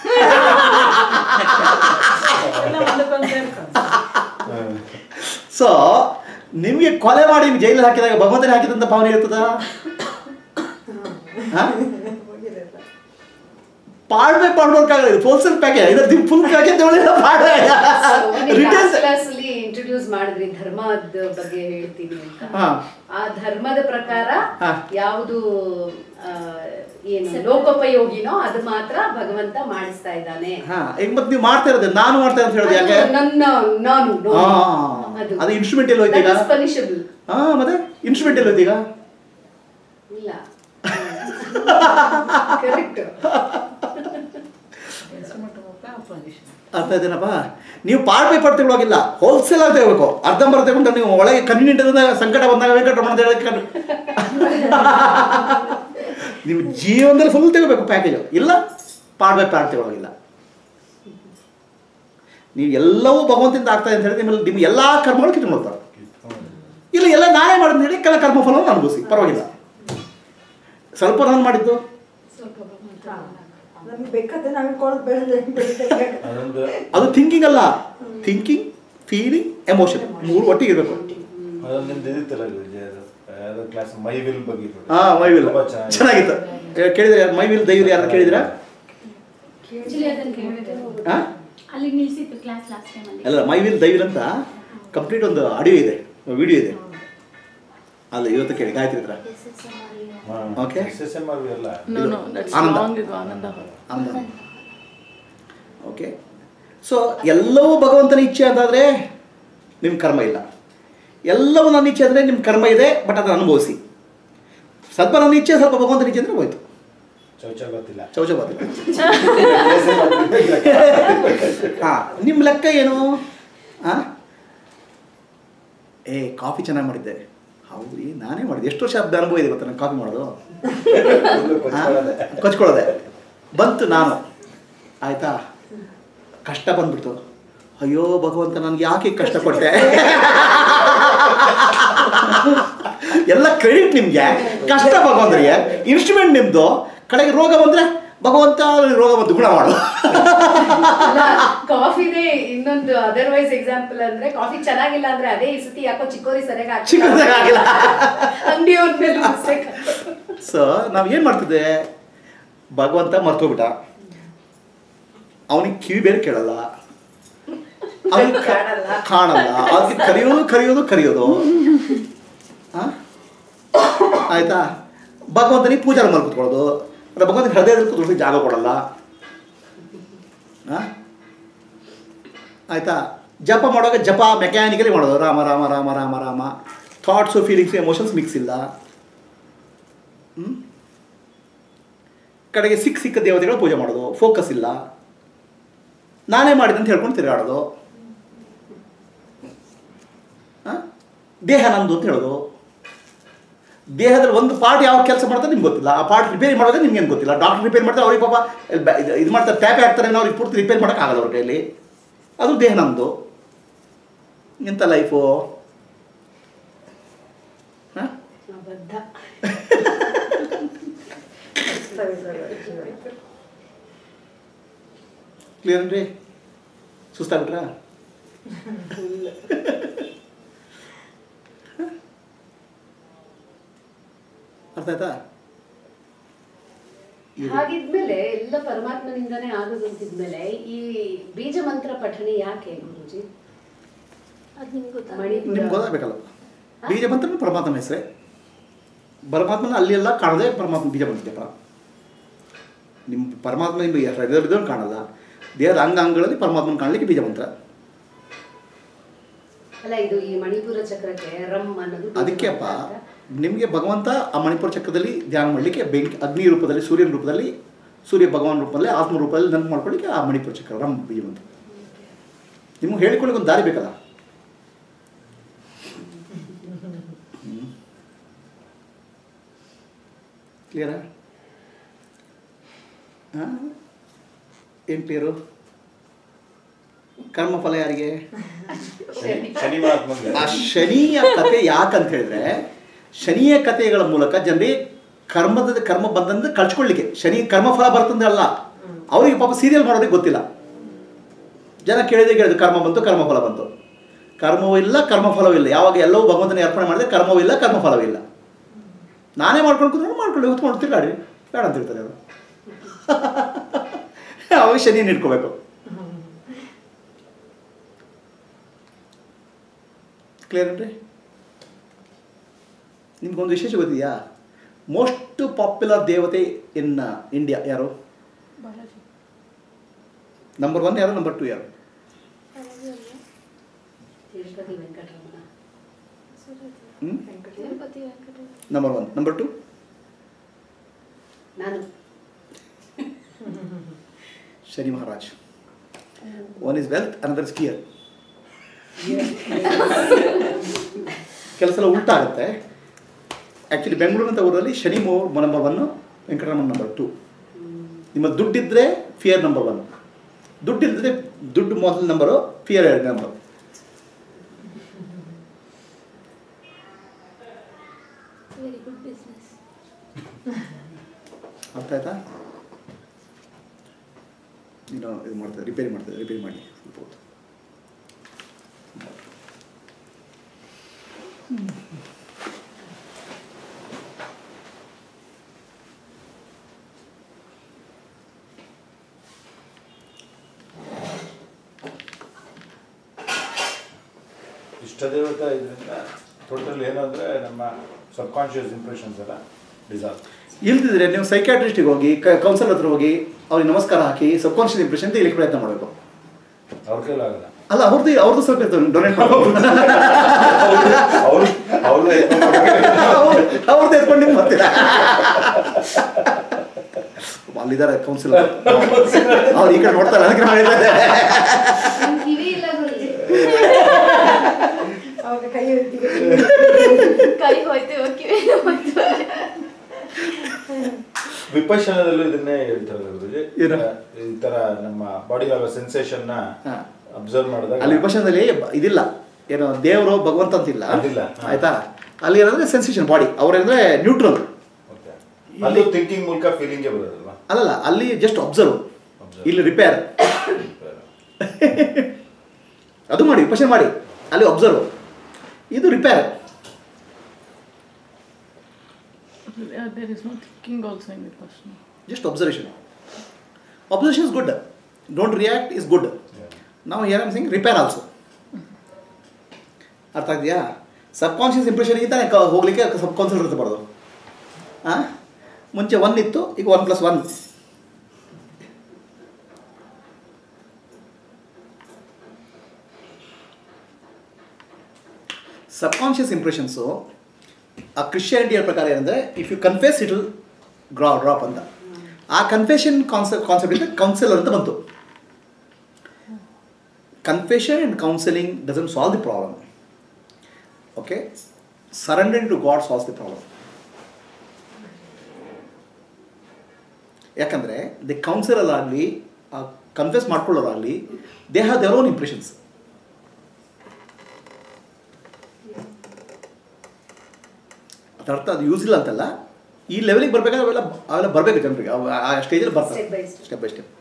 ಸೊ ನಿಮಗೆ ಕೊಲೆ ಮಾಡಿ ಜೈಲಲ್ಲಿ ಹಾಕಿದಾಗ ಭಗವಂತನೇ ಹಾಕಿದಂಥ ಭಾವನೆ ಇರ್ತದ? ಪಾರ್ಟ್ ಬೈ ಪಾರ್ಟ್ ನೋಡ್ಕಾಗಲ್ಲ, ಇದು ಫೋಲ್ಸಲ್ ಪ್ಯಾಕೇಜ್, ಇದರ ಫುಲ್ ಪ್ಯಾಕೇಜ್ ತಗೊಳ್ಳಿಲ್ಲ. ಇಂಟ್ರೊಡ್ಯೂಸ್ ಮಾಡಿದ್ರಿ ಧರ್ಮದ ಬಗ್ಗೆ ಹೇಳ್ತೀನಿ ಅಂತ. ಆ ಧರ್ಮದ ಪ್ರಕಾರ ಯಾವುದು ಏನು ಲೋಕೋಪಯೋಗಿನೋ ಅದು ಮಾತ್ರ ಭಗವಂತ ಮಾಡಿಸ್ತಾ ಇದ್ದಾನೆ. ಈಗ ಮತ್ತೆ ನೀವು ಮಾಡ್ತಾ ಇರೋದು ನಾನು ಮಾಡ್ತಾ ಅಂತ ಹೇಳೋದು ಯಾಕೆ? ನನ್ನ ನಾನು ಅದು ಇನ್ಸ್ಟ್ರೂಮೆಂಟ್ ಎಲ್ಲ ಹೋಯ್ತು ಈಗ. ಪನಿಷಬಲ್. ಹಾ, ಮತ್ತೆ ಇನ್ಸ್ಟ್ರೂಮೆಂಟ್ ಎಲ್ಲ ಹೋಯ್ತು ಈಗ. ಇಲ್ಲ, ಕರೆಕ್ಟ್. ಅರ್ಥ ಆಯ್ತೇನಪ್ಪ? ನೀವು ಪಾರ್ಟ್ ಬೈ ಪಾರ್ಟ್ ತಗೊಳ್ಳೋಗಿಲ್ಲ, ಹೋಲ್ಸೇಲ್ ಆಗಿ ತಗೋಬೇಕು. ಅರ್ಧಂಬರ್ಧ ತಗೊಂಡು ನೀವು ಒಳಗೆ ಕನ್ವೀನಿಯಂಟ್ ಸಂಕಟ ಬಂದಾಗ ವೆಂಕಟರಮಣ ಹೇಳಕ್ಕೆ ನೀವು ಜೀವನದಲ್ಲಿ ಫುಲ್ ತಗೋಬೇಕು ಪ್ಯಾಕೇಜು. ಇಲ್ಲ, ಪಾರ್ಟ್ ಬೈ ಪಾರ್ಟ್ ತಗೊಳ್ಳೋಗಿಲ್ಲ. ನೀವು ಎಲ್ಲವೂ ಭಗವಂತದಿಂದ ಆಗ್ತಾಯಿದೆ ಅಂತ ಹೇಳಿ ನಿಮ್ಮಲ್ಲಿ ನಿಮ್ಮ ಎಲ್ಲ ಕರ್ಮಗಳು ಕಿತ್ಕೊಳ್ತಾರೆ. ಇಲ್ಲ, ಎಲ್ಲ ನಾನೇ ಮಾಡಿದ್ ಹೇಳಿ ಕೆಲ ಕರ್ಮಫಲವನ್ನು ಅನುಭವಿಸಿ, ಪರವಾಗಿಲ್ಲ. ಸ್ವಲ್ಪ ನಾನು ಮಾಡಿದ್ದು ಅದು ಥಿಂಕಿಂಗ್ ಅಲ್ಲ, ಥಿಂಕಿಂಗ್, ಫೀಲಿಂಗ್, ಎಮೋಷನ್ ಮೂರು ಒಟ್ಟಿಗೆ ಇರಬೇಕು. ಹಾ, ಮೈ ವಿಲ್ ಚೆನ್ನಾಗಿತ್ತು. ಕೇಳಿದ್ರೆ ಮೈ ವಿಲ್ ದೈವಿಲ್ ಯಾರು ಕೇಳಿದಿರಾ? ಅಲ್ಲ, ಮೈ ವಿಲ್ ದೈವಿಲ್ ಅಂತ ಕಂಪ್ಲೀಟ್ ಒಂದು ಆಡಿಯೋ ಇದೆ, ವಿಡಿಯೋ ಇದೆ. ಅಲ್ಲ, ಇವತ್ತು ಕೇಳಿ ಗಾಯತ್ರಿ ಹತ್ರ. Okay, okay. ಸೊ ಎಲ್ಲವೂ ಭಗವಂತನ ಇಚ್ಛೆ ಅಂತಾದರೆ ನಿಮ್ಮ ಕರ್ಮ ಇಲ್ಲ, ಎಲ್ಲವೂ ನನ್ನ ಇಚ್ಛೆ ಅಂದರೆ ನಿಮ್ಮ ಕರ್ಮ ಇದೆ, ಬಟ್ ಅದನ್ನು ಅನುಭವಿಸಿ. ಸ್ವಲ್ಪ ನನ್ನ ಇಚ್ಛೆ, ಸ್ವಲ್ಪ ಭಗವಂತನ ಇಚ್ಛೆ ಅಂದರೆ ಹೋಯ್ತು. ಚೌಚ ಗೊತ್ತಿಲ್ಲ. ಚೌಚ ಗೊತ್ತಿಲ್ಲ. ಹಾಂ, ನಿಮ್ಮ ಲೆಕ್ಕ ಏನು? ಹಾಂ, ಏ ಕಾಫಿ ಚೆನ್ನಾಗಿ ಮಾಡಿದ್ದೆ. ಹೌದು, ಈ ನಾನೇ ಮಾಡಿದ್ದೆ. ಎಷ್ಟು ವರ್ಷ ಹಬ್ಬ ಅನುಭವ ಇದೆ ಗೊತ್ತಾ ನಾನು ಕಾಫಿ ಮಾಡೋದು? ಕೊಚ್ಕೊಳ್ಳೋದೆ ಬಂತು ನಾನು. ಆಯಿತಾ, ಕಷ್ಟ ಬಂದ್ಬಿಡ್ತು. ಅಯ್ಯೋ ಭಗವಂತ, ನನಗೆ ಯಾಕೆ ಕಷ್ಟ ಕೊಟ್ಟೆ? ಎಲ್ಲ ಕ್ರೆಡಿಟ್ ನಿಮಗೆ, ಕಷ್ಟ ಭಗವಂತರಿಗೆ. ಇನ್ಸ್ಟ್ರೂಮೆಂಟ್ ನಿಮ್ಮದು, ಕಡೆಗೆ ರೋಗ ಬಂದರೆ ಭಗವಂತ ರೋಗ ಬಂದು ಗುಣ ಮಾಡು. ಕಾಫಿನೇ ಇನ್ನೊಂದು ಅದರ್ವೈಸ್ ಎಕ್ಸಾಂಪಲ್ ಅಂದ್ರೆ, ಕಾಫಿ ಚೆನ್ನಾಗಿಲ್ಲ ಅಂದ್ರೆ ಅದೇ ಈ ಸತಿ ಯಾಕೋ ಚಿಕ್ಕೋರಿ ಸರಿಯಾಗಿ ಚಿಕ್ಕದಾಗಿಲ್ಲ ಅಂಗಡಿ ಅವ್ರ ಮೇಲೆ ಮಿಸ್ಟೇಕ್. ಸೊ ನಾವು ಏನು ಮಾಡ್ತಿದ್ದೆ, ಭಗವಂತ ಮರ್ತೋಗ್ಬಿಟ್ಟ, ಅವನಿಗೆ ಕಿವಿ ಬೇರೆ ಕೇಳಲ್ಲ, ಅವನಿಗೆ ಕಾಣಲ್ಲ, ಅದಕ್ಕೆ ಕರೆಯೋದು ಕರೆಯೋದು ಕರೆಯೋದು ಹಾಂ ಆಯಿತಾ. ಭಗವಂತನಿಗೆ ಪೂಜಾರ ಮಾಡಿ ಕೂತ್ಕೊಳ್ಳೋದು, ಭಗವಂತ ಹೃದಯದಲ್ಲಿ ಕೂತ್ಕೊಳ್ಳೋದು ಜಾಗ ಕೊಡಲ್ಲ. ಹಾಂ ಆಯಿತಾ. ಜಪ ಮಾಡುವಾಗ ಜಪ ಮೆಕ್ಯಾನಿಕಲಿ ಮಾಡೋದು, Rama Rama Rama Rama Rama. Thoughts feelings emotions mix ಇಲ್ಲ. ಹ್ಞೂ ಕಡೆಗೆ ಸಿಕ್ಕ ಸಿಕ್ಕ ದೇವತೆಗಳ ಪೂಜೆ ಮಾಡೋದು, ಫೋಕಸ್ ಇಲ್ಲ. ನಾನೇ ಮಾಡಿದಂತ ಹೇಳ್ಕೊಂಡು ತಿರುಗಾಡೋದು. ಹಾಂ ದೇಹ ನಂದು ಅಂತ ಹೇಳೋದು. ದೇಹದಲ್ಲಿ ಒಂದು ಪಾರ್ಟ್ ಯಾವ ಕೆಲಸ ಮಾಡ್ತಾರೆ ನಿಮ್ಗೆ ಗೊತ್ತಿಲ್ಲ, ಆ ಪಾರ್ಟ್ ರಿಪೇರಿ ಮಾಡೋದೇ ನಿಮ್ಗೇನು ಗೊತ್ತಿಲ್ಲ. ಡಾಕ್ಟರ್ ರಿಪೇರಿ ಮಾಡ್ತಾರೆ, ಅವ್ರಿಗೆ ಪಾಪ ಇದು ಮಾಡ್ತಾರೆ, ಟ್ಯಾಪೆ ಹಾಕ್ತಾರೆ, ಅವ್ರಿಗೆ ಪೂರ್ತಿ ರಿಪೇರಿ ಮಾಡೋಕ್ಕಾಗಲ್ಲ ಅವ್ರ ಕೈಯಲ್ಲಿ. ಅದು ದೇಹ ನಮ್ಮದು. ಎಂಥ ಲೈಫು? ಹಾಂ ಕ್ಲಿಯರ್ ರೀ? ಸುಸ್ತಾಗ್ಬಿಟ್ರಾ? ಅರ್ಥ ಆಯ್ತಾ? ಹಾಗಿದ್ಮೇಲೆ ಎಲ್ಲ ಪರಮಾತ್ಮನಿಂದಾನೇ ಆಗೋದು ಅಂತಿದ್ಮೇಲೆ ಈ ಬೀಜ ಮಂತ್ರ ಪಠಣೆ ಯಾಕೆ ಗುರುಜಿ? ಅದು ನಿಮ್ಗೆ ಗೊತ್ತಾ? ನಿಮ್ಗೆ ಗೊತ್ತಾಗಬೇಕಲ್ಲ, ಬೀಜ ಮಂತ್ರ ಪರಮಾತ್ಮನ ಹೆಸರೇ. ಪರಮಾತ್ಮನ ಅಲ್ಲಿ ಎಲ್ಲ ಕಾಣದೆ ಪರಮಾತ್ಮ ಬೀಜ ಮಂತ್ರ ಜಪ. ನಿಮ್ಮ ಪರಮಾತ್ಮ ನಿಮ್ಮ ಹೃದಯದಲ್ಲಿ ಕಾಣಲ್ಲ, ದೇಹದ ಅಂಗಾಂಗಗಳಲ್ಲಿ ಪರಮಾತ್ಮನ ಕಾಣಲಿಕ್ಕೆ ಬೀಜ ಮಂತ್ರ. ಅಲ್ಲ, ಇದು ಈ ಮಣಿಪುರ ಚಕ್ರಕ್ಕೆ ರಮ್ ಅನ್ನೋದು ಅದಕ್ಕೆ ಅಪ್ಪ ನಿಮಗೆ ಭಗವಂತ ಆ ಮಣಿಪುರ ಚಕ್ರದಲ್ಲಿ ಧ್ಯಾನ ಮಾಡಲಿಕ್ಕೆ ಬೆಂಕಿ ಅಗ್ನಿ ರೂಪದಲ್ಲಿ, ಸೂರ್ಯನ ರೂಪದಲ್ಲಿ, ಸೂರ್ಯ ಭಗವಾನ್ ರೂಪದಲ್ಲಿ, ಆತ್ಮ ರೂಪದಲ್ಲಿ ನೆನಪು ಮಾಡ್ಕೊಳ್ಳಿಕ್ಕೆ ಆ ಮಣಿಪುರ ಚಕ್ರ ರಮ್ ಬೀಜ ಮಂತ್ರ. ನಿಮ್ಗೆ ಹೇಳಿಕೊಳ್ಳಿಕ್ಕೆ ಒಂದು ದಾರಿ ಬೇಕಲ್ಲ. ಕ್ಲಿಯರಾ? ಹಾಂ, ಏನು ಕ್ಲಿಯರು? ಕರ್ಮಫಲ ಯಾರಿಗೆ? ಶನಿ ಮಹಾತ್ಮಗೆ. ಆ ಶನಿಯ ಕತೆ ಯಾಕಂತ ಹೇಳಿದ್ರೆ, ಶನಿಯ ಕಥೆಗಳ ಮೂಲಕ ಜನರಿಗೆ ಕರ್ಮದ ಕರ್ಮ ಬಂದಂದ್ರೆ ಕಳ್ಸ್ಕೊಳ್ಳಿಕ್ಕೆ. ಶನಿ ಕರ್ಮಫಲ ಬರ್ತಂದ್ರೆ ಅಲ್ಲ, ಅವ್ರಿಗೆ ಪಾಪ ಸೀರಿಯಲ್ ಮಾಡೋದಕ್ಕೆ ಗೊತ್ತಿಲ್ಲ. ಜನ ಕೇಳಿದ್ರೆ ಕೇಳಿದ್ರು ಕರ್ಮ ಬಂತು, ಕರ್ಮಫಲ ಬಂತು. ಕರ್ಮವೂ ಇಲ್ಲ, ಕರ್ಮಫಲವೂ ಇಲ್ಲ. ಯಾವಾಗ ಎಲ್ಲವೂ ಭಗವಂತನ ಅರ್ಪಣೆ ಮಾಡಿದ್ರೆ ಕರ್ಮವೂ ಇಲ್ಲ, ಕರ್ಮಫಲವೂ ಇಲ್ಲ. ನಾನೇ ಮಾಡ್ಕೊಂಡು ಕೂತ್ಕೊಂಡು ಮಾಡ್ಕೊಳ್ಳಿ, ಹೊತ್ಕೊಂಡು ತಿರ್ಗಾಡಿ, ಬೇಡ ಅಂತ ಇರ್ತಾರೆ ಅವರು. ಅವಾಗ ಶನಿ ಇಟ್ಕೋಬೇಕು. ಕ್ಲಿಯರ್ ಅನ್ರಿ? ನಿಮ್ಗೊಂದು ವಿಶೇಷ ಗೊತ್ತಿದೆಯಾ? ಮೋಸ್ಟ್ ಪಾಪ್ಯುಲರ್ ದೇವತೆ ಇನ್ ಇಂಡಿಯಾ ಯಾರು? ನಂಬರ್ ಒನ್ ಯಾರು? ನಂಬರ್ ಟು ಯಾರು? Tirupati Venkataramana. Number one. Number two ನಾನು. Shani Maharaj. One is wealth, another is fear. ಕೆಲಸ ಎಲ್ಲ ಉಲ್ಟಾ ಆಗುತ್ತೆ. ಆ್ಯಕ್ಚುಲಿ ಬೆಂಗಳೂರಿನಂಥ ಊರಲ್ಲಿ ಶನಿ ಮೋ number one, Venkataramana number two. ನಿಮ್ಮ ದುಡ್ಡಿದ್ದರೆ ಫಿಯರ್ ನಂಬರ್ ಒನ್, ದುಡ್ಡಿಲ್ಲದ್ರೆ ದುಡ್ಡು ಮೊದಲ ನಂಬರು, ಫಿಯರ್ ಎರಡು ನಂಬರು. ಅರ್ಥ ಆಯ್ತಾ? ನೀನು ಇದು ಮಾಡ್ತಾರೆ, ರಿಪೇರಿ ಮಾಡ್ತಾರೆ, ರಿಪೇರಿ ಮಾಡಿ ಸ್ವಲ್ಪ ಹೊತ್ತು. ಇಷ್ಟ ದೇವತೆ ಇದರಿಂದ ಟೋಟಲ್ ಏನಂದರೆ ನಮ್ಮ ಸಬ್ಕಾನ್ಷಿಯಸ್ ಇಂಪ್ರೆಷನ್ಸ್ ಎಲ್ಲ ಡಿಸಾಲ್ವ್. ಇಲ್ದಿದ್ರೆ ನೀವು ಸೈಕ್ಯಾಟ್ರಿಸ್ಟಿಗೆ ಹೋಗಿ, ಕೌನ್ಸಲ್ ಹತ್ರ ಹೋಗಿ ಅವ್ರಿಗೆ ನಮಸ್ಕಾರ ಹಾಕಿ ಸಬ್ಕಾನ್ಷಿಯಸ್ ಇಂಪ್ರೆಷನ್ ತೆಗಿಲಿಕ್ಕೆ ಪ್ರಯತ್ನ ಮಾಡಬೇಕು. ಅವ್ರ ಕೈಲಾಗಲ್ಲ. ಅಲ್ಲ, ಅವ್ರದ್ದು ಅವ್ರದ್ದು ಸ್ವಲ್ಪ ಇರ್ತವೆ, ಡೊನೇಟ್ ಮಾಡಬಹುದು. ಅವ್ರದ್ದು ಎತ್ಕೊಂಡು ನಿಮ್ಗೆ ಬರ್ತೀರಾ? ಅಲ್ಲಿದ್ದಾರೆ ಕೌನ್ಸಿಲ್ ಅವ್ರು ಈ ಕಡೆ ನೋಡ್ತಾರೆ ಅದಕ್ಕೆ ನಾವು ಹೇಳಿದ್ದಾರೆ ನನ್ ಕಿವಿ ಇಲ್ಲ ಗುರುಜಿ. ಅವಾಗ ಕೈ ಎತ್ತಿಗೆ ಕೈ ಹೋಯ್ತು ಕಿವಿ ಹೋಯ್ತು. ವಿಪಶ್ಯನದಲ್ಲೂ ಇದನ್ನೇ ಹೇಳ್ತಾರೆ ಗುರುಜಿ. ಏನು? ಈ ತರ ನಮ್ಮ ಬಾಡಿಗಾಗೋ ಸೆನ್ಸೇಷನ್ ನ ಹಾ. ಅಬ್ಸರ್ವ್ ಮಾಡಿದಾಗ ಅಲ್ಲಿ ವಿಪಶ್ಯನದಲ್ಲಿ ಇದಿಲ್ಲ ಏನು ದೇವರು ಭಗವಂತ ಅಂತಿಲ್ಲ ಅದಿಲ್ಲ. ಹಾ. ಆಯ್ತಾ ಅಲ್ಲಿ ಏನಂದ್ರೆ ಸೆನ್ಸೇಷನ್ ಬಾಡಿ ಅವ್ರೇಂದ್ರೆ ನ್ಯೂಟ್ರಲ್. Okay. ಅಲ್ಲಿ ಥಿಂಕಿಂಗ್ ಮೂಲಕ ಫೀಲಿಂಗ್ ಬರೋದಲ್ವಾ? ಅಲ್ಲಲ್ಲ ಅಲ್ಲಿ ಜಸ್ಟ್ ಅಬ್ಸರ್ವ್, Observe. ಇಲ್ಲಿ ರಿಪೇರ್ ಅದು ಮಾಡಿ ವಿಪಶ್ಯನ ಮಾಡಿ ಅಲ್ಲಿ ಅಬ್ಸರ್ವ್, ಇದು repair. Uh, there is no thinking also in Vipassana. Just observation. Observation is good. Don't react is good. Yeah. Now here I am saying repair also. ಅರ್ಥ ಆಗಿದೆಯಾ? ಸಬ್ conscious ಇಂಪ್ರೆಷನ್ಗೆ ತಾನೇ ಕ ಹೋಗ್ಲಿಕ್ಕೆ ಸಬ್ ಕಾನ್ಷಿಯಸ್ ಇರ್ತಬಾರ್ದು. ಹಾಂ ಮುಂಚೆ ಒನ್ ಇತ್ತು, ಈಗ one plus one. Subconscious impressions ಆ ಕ್ರಿಶ್ಚಿಯಾನಿಟಿಯ ಪ್ರಕಾರ ಏನಂದರೆ if you confess it will ಗ್ರಾ ಡ್ರಾಪ್ ಅಂತ. ಆ ಕನ್ಫೆಷನ್ ಕಾನ್ಸೆಪ್ಟ್ ಕಾನ್ಸೆಪ್ಟ್ ಇಂದ ಕೌನ್ಸಿಲರ್ ಅಂತ ಬಂತು. Confession and counselling doesn't solve the problem. Okay, surrendering to God solves the problem. ಯಾಕಂದರೆ ದಿ ಕೌನ್ಸಿಲರ್ ಆಗಲಿ ಕನ್ಫೆಸ್ ಮಾಡ್ಕೊಳ್ಳೋರಾಗಲಿ they have their own impressions. ಅದರ್ಥ ಅದು ಯೂಸ್ ಇಲ್ಲ ಅಂತಲ್ಲ, ಈ ಲೆವೆಲಿಗೆ ಬರಬೇಕಾದ್ರೆ ಅವೆಲ್ಲ ಅವೆಲ್ಲ ಬರಬೇಕು ಜನರಿಗೆ, ಆ ಸ್ಟೇಜಲ್ಲಿ ಬರ್ತಾರೆ Step by step. Step by step.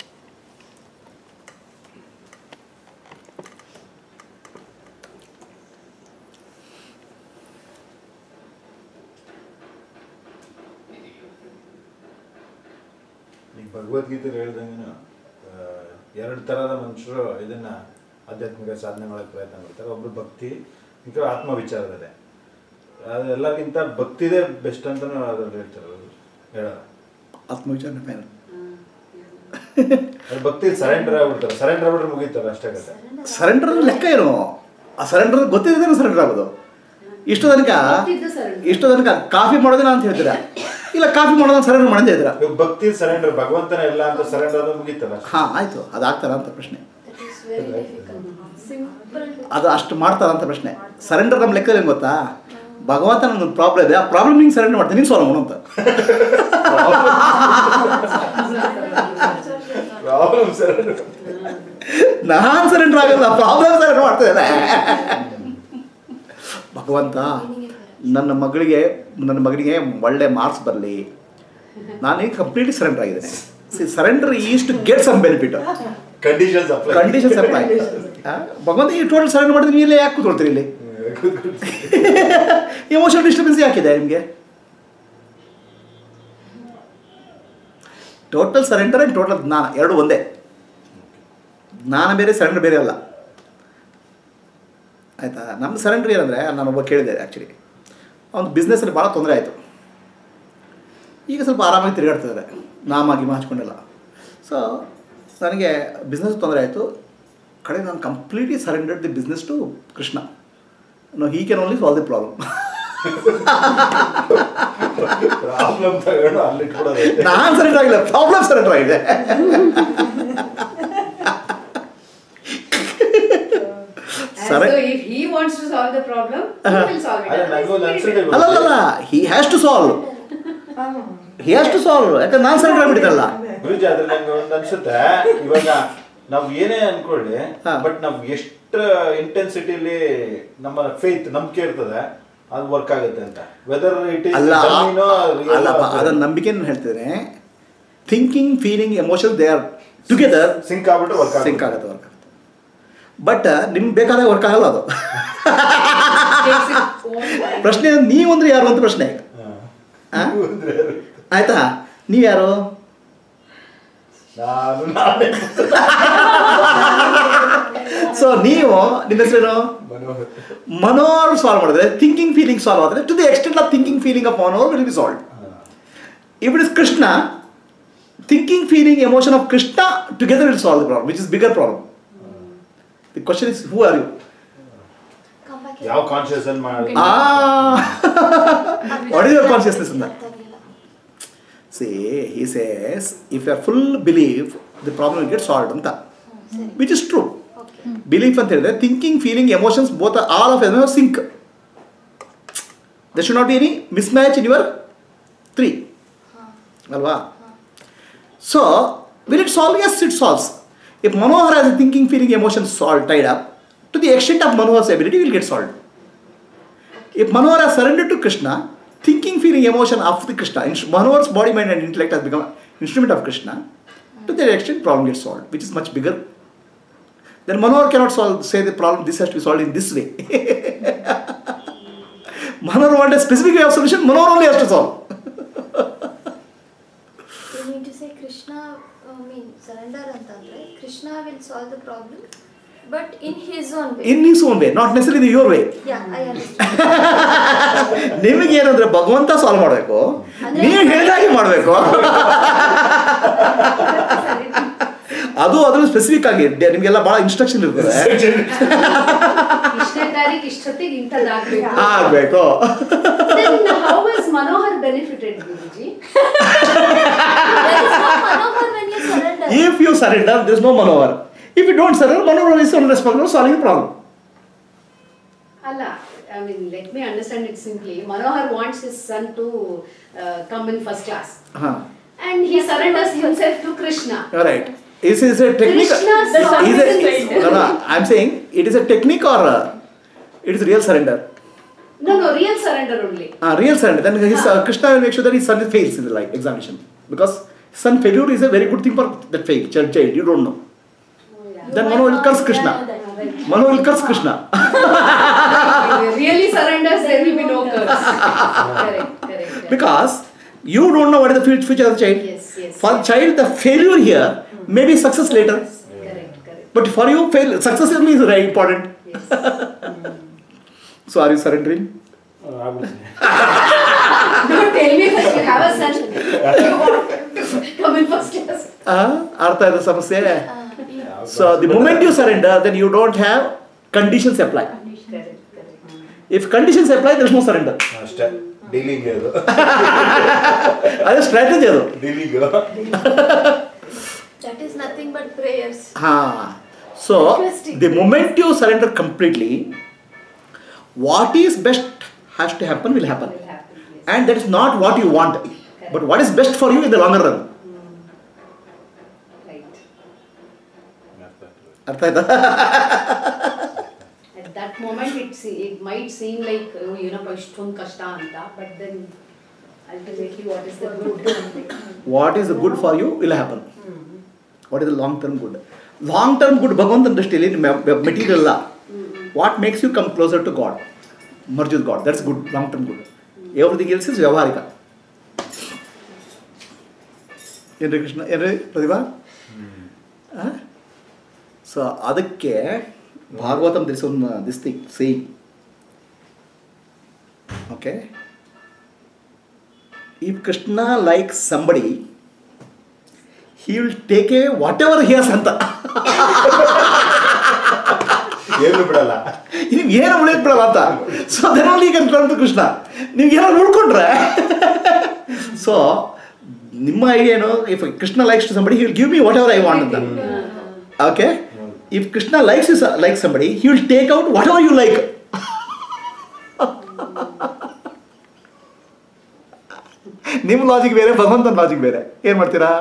ಈಗ ಭಗವದ್ಗೀತೆ ಹೇಳ್ದಂಗೆ ಎರಡು ಥರದ ಮನುಷ್ಯರು ಇದನ್ನ ಆಧ್ಯಾತ್ಮಿಕ ಸಾಧನೆ ಮಾಡೋಕ್ಕೆ ಪ್ರಯತ್ನ ಮಾಡ್ತಾರೆ. ಒಬ್ರು ಭಕ್ತಿ, ಈಗ ಆತ್ಮ ವಿಚಾರದಲ್ಲಿ ಅದೆಲ್ಲಕ್ಕಿಂತ ಭಕ್ತಿದೇ ಬೆಸ್ಟ್ ಅಂತಲೂ ಅದ್ರಲ್ಲಿ ಹೇಳ್ತಾರೆ ಹೇಳೋಣ. ಆತ್ಮವಿಚಾರಣೆ ಫೈನಲ್. ಅದು ಭಕ್ತಿ ಸರೆಂಡರ್ ಆಗ್ಬಿಡ್ತಾರೆ, ಸರೆಂಡರ್ ಆಗ್ಬಿಟ್ರೆ ಮುಗೀತಾರೆ ಅಷ್ಟೇ ಕತೆ. ಸರೆಂಡರ್ ಲೆಕ್ಕ ಏನು? ಆ ಸರೆಂಡರ್ ಗೊತ್ತಿರೋದೇನು ಸರೆಂಡರ್ ಆಗೋದು. ಇಷ್ಟು ತನಕ ಗೊತ್ತಿದ್ದು surrender. ಇಷ್ಟು ತನಕ ಕಾಫಿ ಮಾಡೋದಿಲ್ಲ ಅಂತ ಹೇಳ್ತೀರಾ, ಇಲ್ಲ ಕಾಫಿ ಮಾಡೋದನ್ನ ಸರೆಂಡರ್ ಮಾಡಿದ್ದೆ ಇದ್ದೀರಾ. ಇವಾಗ ಭಕ್ತಿ ಸರೆಂಡರ್, ಭಗವಂತನ ಎಲ್ಲ ಅಂತ ಸರೆಂಡರ್ ಆದ್ರೆ ಮುಗೀತಲ್ಲ. ಹಾಂ ಆಯಿತು, ಅದು ಆಗ್ತಾರ ಅಂತ ಪ್ರಶ್ನೆ. That is very difficult. Simple. ಅದು ಅಷ್ಟು ಮಾಡ್ತಾರ ಅಂತ ಪ್ರಶ್ನೆ. ಸರೆಂಡರ್ ನಮ್ಮ ಲೆಕ್ಕದಲ್ಲಿ ಏನು ಗೊತ್ತಾ, ಭಗವಂತ ನನ್ನೊಂದು ಪ್ರಾಬ್ಲಮ್ ಇದೆ, ಆ ಪ್ರಾಬ್ಲಮ್ ನಿಂಗೆ ಸರೆಂಡರ್ ಮಾಡ್ತೀನಿ, ನೀನು ಸಾಲ್ವ್ ಮಾಡು ಅಂತ. ಪ್ರಾಬ್ಲಮ್ ಸರೆಂಡರ್, ನಾನು ಸರೆಂಡರ್ ಆಗಲ್ಲ, ಪ್ರಾಬ್ಲಮ್ ಸರೆಂಡರ್ ಮಾಡ್ತಿದ್ದೇನೆ. ಭಗವಂತ ನನ್ನ ಮಗಳಿಗೆ ನನ್ನ ಮಗನಿಗೆ ಒಳ್ಳೆ ಮಾರ್ಕ್ಸ್ ಬರಲಿ, ನಾನೀಗ ಕಂಪ್ಲೀಟ್ಲಿ ಸರೆಂಡರ್ ಆಗಿದ್ದೇನೆ. See surrender is to get some benefit. Conditions apply conditions apply. ಭಗವಂತ ಈ ಟೋಟಲ್ ಸರೆಂಡರ್ ಮಾಡಿದ್ರೆ ನೀವು ಇಲ್ಲೇ ಯಾಕೆ ಕೂತ್ಕೊಳ್ತೀರಿ ಇಲ್ಲಿ? ಎಮೋಷನಲ್ ಡಿಸ್ಟರ್ಬೆನ್ಸ್ ಯಾಕಿದೆ ನಿಮಗೆ? ಟೋಟಲ್ ಸರೆಂಡರ್ ಆ್ಯಂಡ್ ಟೋಟಲ್ ಜ್ಞಾನ ಎರಡು ಒಂದೇ. ಜ್ಞಾನ ಬೇರೆ, ಸರೆಂಡರ್ ಬೇರೆ ಅಲ್ಲ. ಆಯಿತಾ? ನಮ್ಮ ಸರೆಂಡರ್ ಏನಂದರೆ, ನಾನೊಬ್ಬ ಕೇಳಿದೆ ಆ್ಯಕ್ಚುಲಿ, ಅವ್ನು ಬಿಸ್ನೆಸ್ಸಲ್ಲಿ ಭಾಳ ತೊಂದರೆ ಆಯಿತು. ಈಗ ಸ್ವಲ್ಪ ಆರಾಮಾಗಿ ತಿರುಗಾಡ್ತಿದ್ದಾರೆ, ನಾಮಾಗಿ ಹಚ್ಕೊಂಡೆಲ್ಲ. ಸೊ ನನಗೆ ಬಿಸ್ನೆಸ್ ತೊಂದರೆ ಆಯಿತು, ಕಡೆ ನಾನು completely surrendered the business to Krishna. No he can only solve the problem. Problem ತಗೊಂಡು ಅಲ್ಲಿ ಇಟ್ಕೊಡೋದು. ನಾನು ಸರೆಂಡರ್ ಆಗಿಲ್ಲ, ಪ್ರಾಬ್ಲಮ್ ಸರೆಂಡರ್ ಆಗಿದೆ. As though if he wants to solve the problem, he will solve it. ಅಲ್ಲ, ನನಗೂ ಒಂದು ಅನ್ಸುತ್ತೆ ಅಲ್ಲ ಅಲ್ಲ he has to solve, he has to solve. ಯಾಕಂದ್ರೆ ನಾನು ಸರೆಂಡರ್ ಆಗಿಬಿಟ್ಟಿದ್ದಲ್ಲ. ಗುರುಜಿ, ಅದ್ರ ನಂಗೆ ಒಂದು ಅನ್ಸುತ್ತೆ, ಇವಾಗ ನಾವು ಏನೇ ಅನ್ಕೊಳ್ಳಿ, ಹಾ. ಬಟ್ ನಾವು ಎಷ್ಟು ಇಂಟೆನ್ಸಿಟಿಲಿ ನಮ್ಮ ಫೇತ್ ನಂಬಿಕೆ ಇರ್ತದೆ, ಅದು ವರ್ಕ್ ಆಗುತ್ತೆ ಅಂತ. ವೆದರ್ ಇಟ್ ಈಸ್ ಅಲ್ಲ ಅಲ್ಲಪ್ಪ, ಅದನ್ನ ನಂಬಿಕೆ ಹೇಳ್ತಿದ್ರೆ thinking, feeling, emotion they are together sync ಆಗ್ಬಿಟ್ಟು ವರ್ಕ್ ಸಿಂಕ್ ಆಗುತ್ತೆ, ವರ್ಕ್ ಆಗುತ್ತೆ. ಬಟ್ ನಿಮ್ಗೆ ಬೇಕಾದಾಗ ವರ್ಕ್ ಆಗಲ್ಲ ಅದು. ಪ್ರಶ್ನೆ ನೀವಂದ್ರೆ ಯಾರು ಅಂತ ಪ್ರಶ್ನೆ ಈಗ. ಆಯ್ತಾ? ನೀವು ಯಾರು? ನಾನು ನಾನೇ ಸೊ ನೀವು ನಿಮ್ಮ ಹೆಸರೇನು? ಮನೋಹರ್. ಮನೋಹರ್ ಸಾಲ್ವ್ ಮಾಡಿದ್ರೆ ಥಿಂಕಿಂಗ್ ಫೀಲಿಂಗ್ ಸಾಲ್ವ್ ಆದರೆ to the extent of thinking feeling of Manohar will be solve. If it is Krishna, thinking feeling emotion of Krishna together will solve the problem, which is bigger problem. The question is who are you? ಯಾವ conscious ಅಲ್ಲಿ ಮಾಡಿ what is your consciousness ಅಂತ. See, he says, if you are full belief, the problem will get solved. Anta. Which is true. Okay. Belief and thinking, feeling, emotions, both are all of them are sync. There should not be any mismatch in your three. Alva. So, will it solve? Yes, it solves. If Manohar has a thinking, feeling, emotions all tied up, to the extent of Manohar's ability, will get solved. If Manohar has surrendered to Krishna, thinking, feeling, emotion of the Krishna, Manohar's body, mind and intellect has become an instrument of Krishna, to that extent problem gets solved, which is much bigger. Then Manohar cannot solve, say the problem, this has to be solved in this way. Manohar wants a specific way of solution, Manohar only has to solve. You mean to say Krishna, I mean, surrender antandre, Krishna will solve the problem, but in his own way. In his own way, not necessarily your way. Yeah, I understand. ನಿಮಗೆ ಏನಂದ್ರೆ ಭಗವಂತ solve ಮಾಡಬೇಕು, ನೀವು ಹೇಳಿದಾಗೆ ಮಾಡಬೇಕು. ಅದು ಅದ್ರ specific ಆಗಿ ನಿಮಗೆಲ್ಲ ಬಹಳ ಇನ್ಸ್ಟ್ರಕ್ಷನ್ ಇರ್ತದೆ. ಇಷ್ಟೇ ತಾರೀಕು ಇಷ್ಟೊತ್ತಿಗೆ ಇಂಥದ್ದಾಗಬೇಕು. ಆಗಬೇಕು. Then how has Manohar benefited, Guruji? There is no Manohar when you surrender. If you surrender, there is no Manohar. If you don't surrender, Manohar is responsible for solving the problem. Allah, I mean, let me understand it simply. Manohar wants his son to uh, come in first class. Huh. And he surrenders himself to Krishna. All right. Is it a technique? Krishna's Is solving it, is no, no, I'm saying it is a technique or uh, it is real surrender? No, no, real surrender only. Uh, real surrender. Then his, uh, Krishna will make sure that his son fails in the life examination. Because son failure is a very good thing for that fail, child, child. You don't know. Oh, yeah. Then Mano will curse Krishna. Mano will curse Krishna. Really surrenders, there will be no curse. Correct, correct, correct. Because you don't know what is the future of the child. Yes, yes. For child, the failure here may be success later. Correct, correct. But for you, fail, success is very important. Yes. So are you surrendering? Uh, I would say. Don't tell me first you have a son. You want to come in first class. Uh, Artha is the samsya. Uh, So the moment you surrender, then you don't have conditions apply. Correct, correct. If conditions apply, there is no surrender. ಅಷ್ಟೇ dealing ಅದು ಅದು strategy ಅದು. Dealing that is nothing but prayers. Ah. So the moment you surrender completely, what is best has to happen will happen. Will happen, yes. And that is not what you want, but what is best for you in the longer run. Right. ಅರ್ಥ ಆಯ್ತಾ? At that moment, it, se- it might seem like, oh, you know, ishtond kashta anta, but then ultimately, what is the good? What is the good for you will happen. What is the long term good? Long term good, Bhagavantan drishtiyalli material alla. What makes you come closer to God? Merge with God. That's good, long term good. Everything else is vyavaharika. Henry Krishna, Henry Pradipha? Huh? So, adakke Bhagavatam, there is one uh, this thing saying. Okay? If Krishna likes somebody, he will take away whatever he has anta. ಏನು ಬಿಡಲ್ಲ ನೀವು ಏನು ಉಳಿಯೋದು ಬಿಡಲ್ಲ ಅಂತ. So then only you can come to Krishna. ನೀವು ಏನೋ ನೋಡ್ಕೊಂಡ್ರೆ ಸೊ ನಿಮ್ಮ ಐಡಿಯಾ ಏನು, if Krishna likes to somebody, he will give me what I want ಅಂತ. Okay, if Krishna likes you like somebody, he will take out what you like. ನಿಮ್ಮ logic ಬೇರೆ, ಭಗವಂತನ logic ಬೇರೆ. ಏನು ಮಾಡ್ತೀರಾ?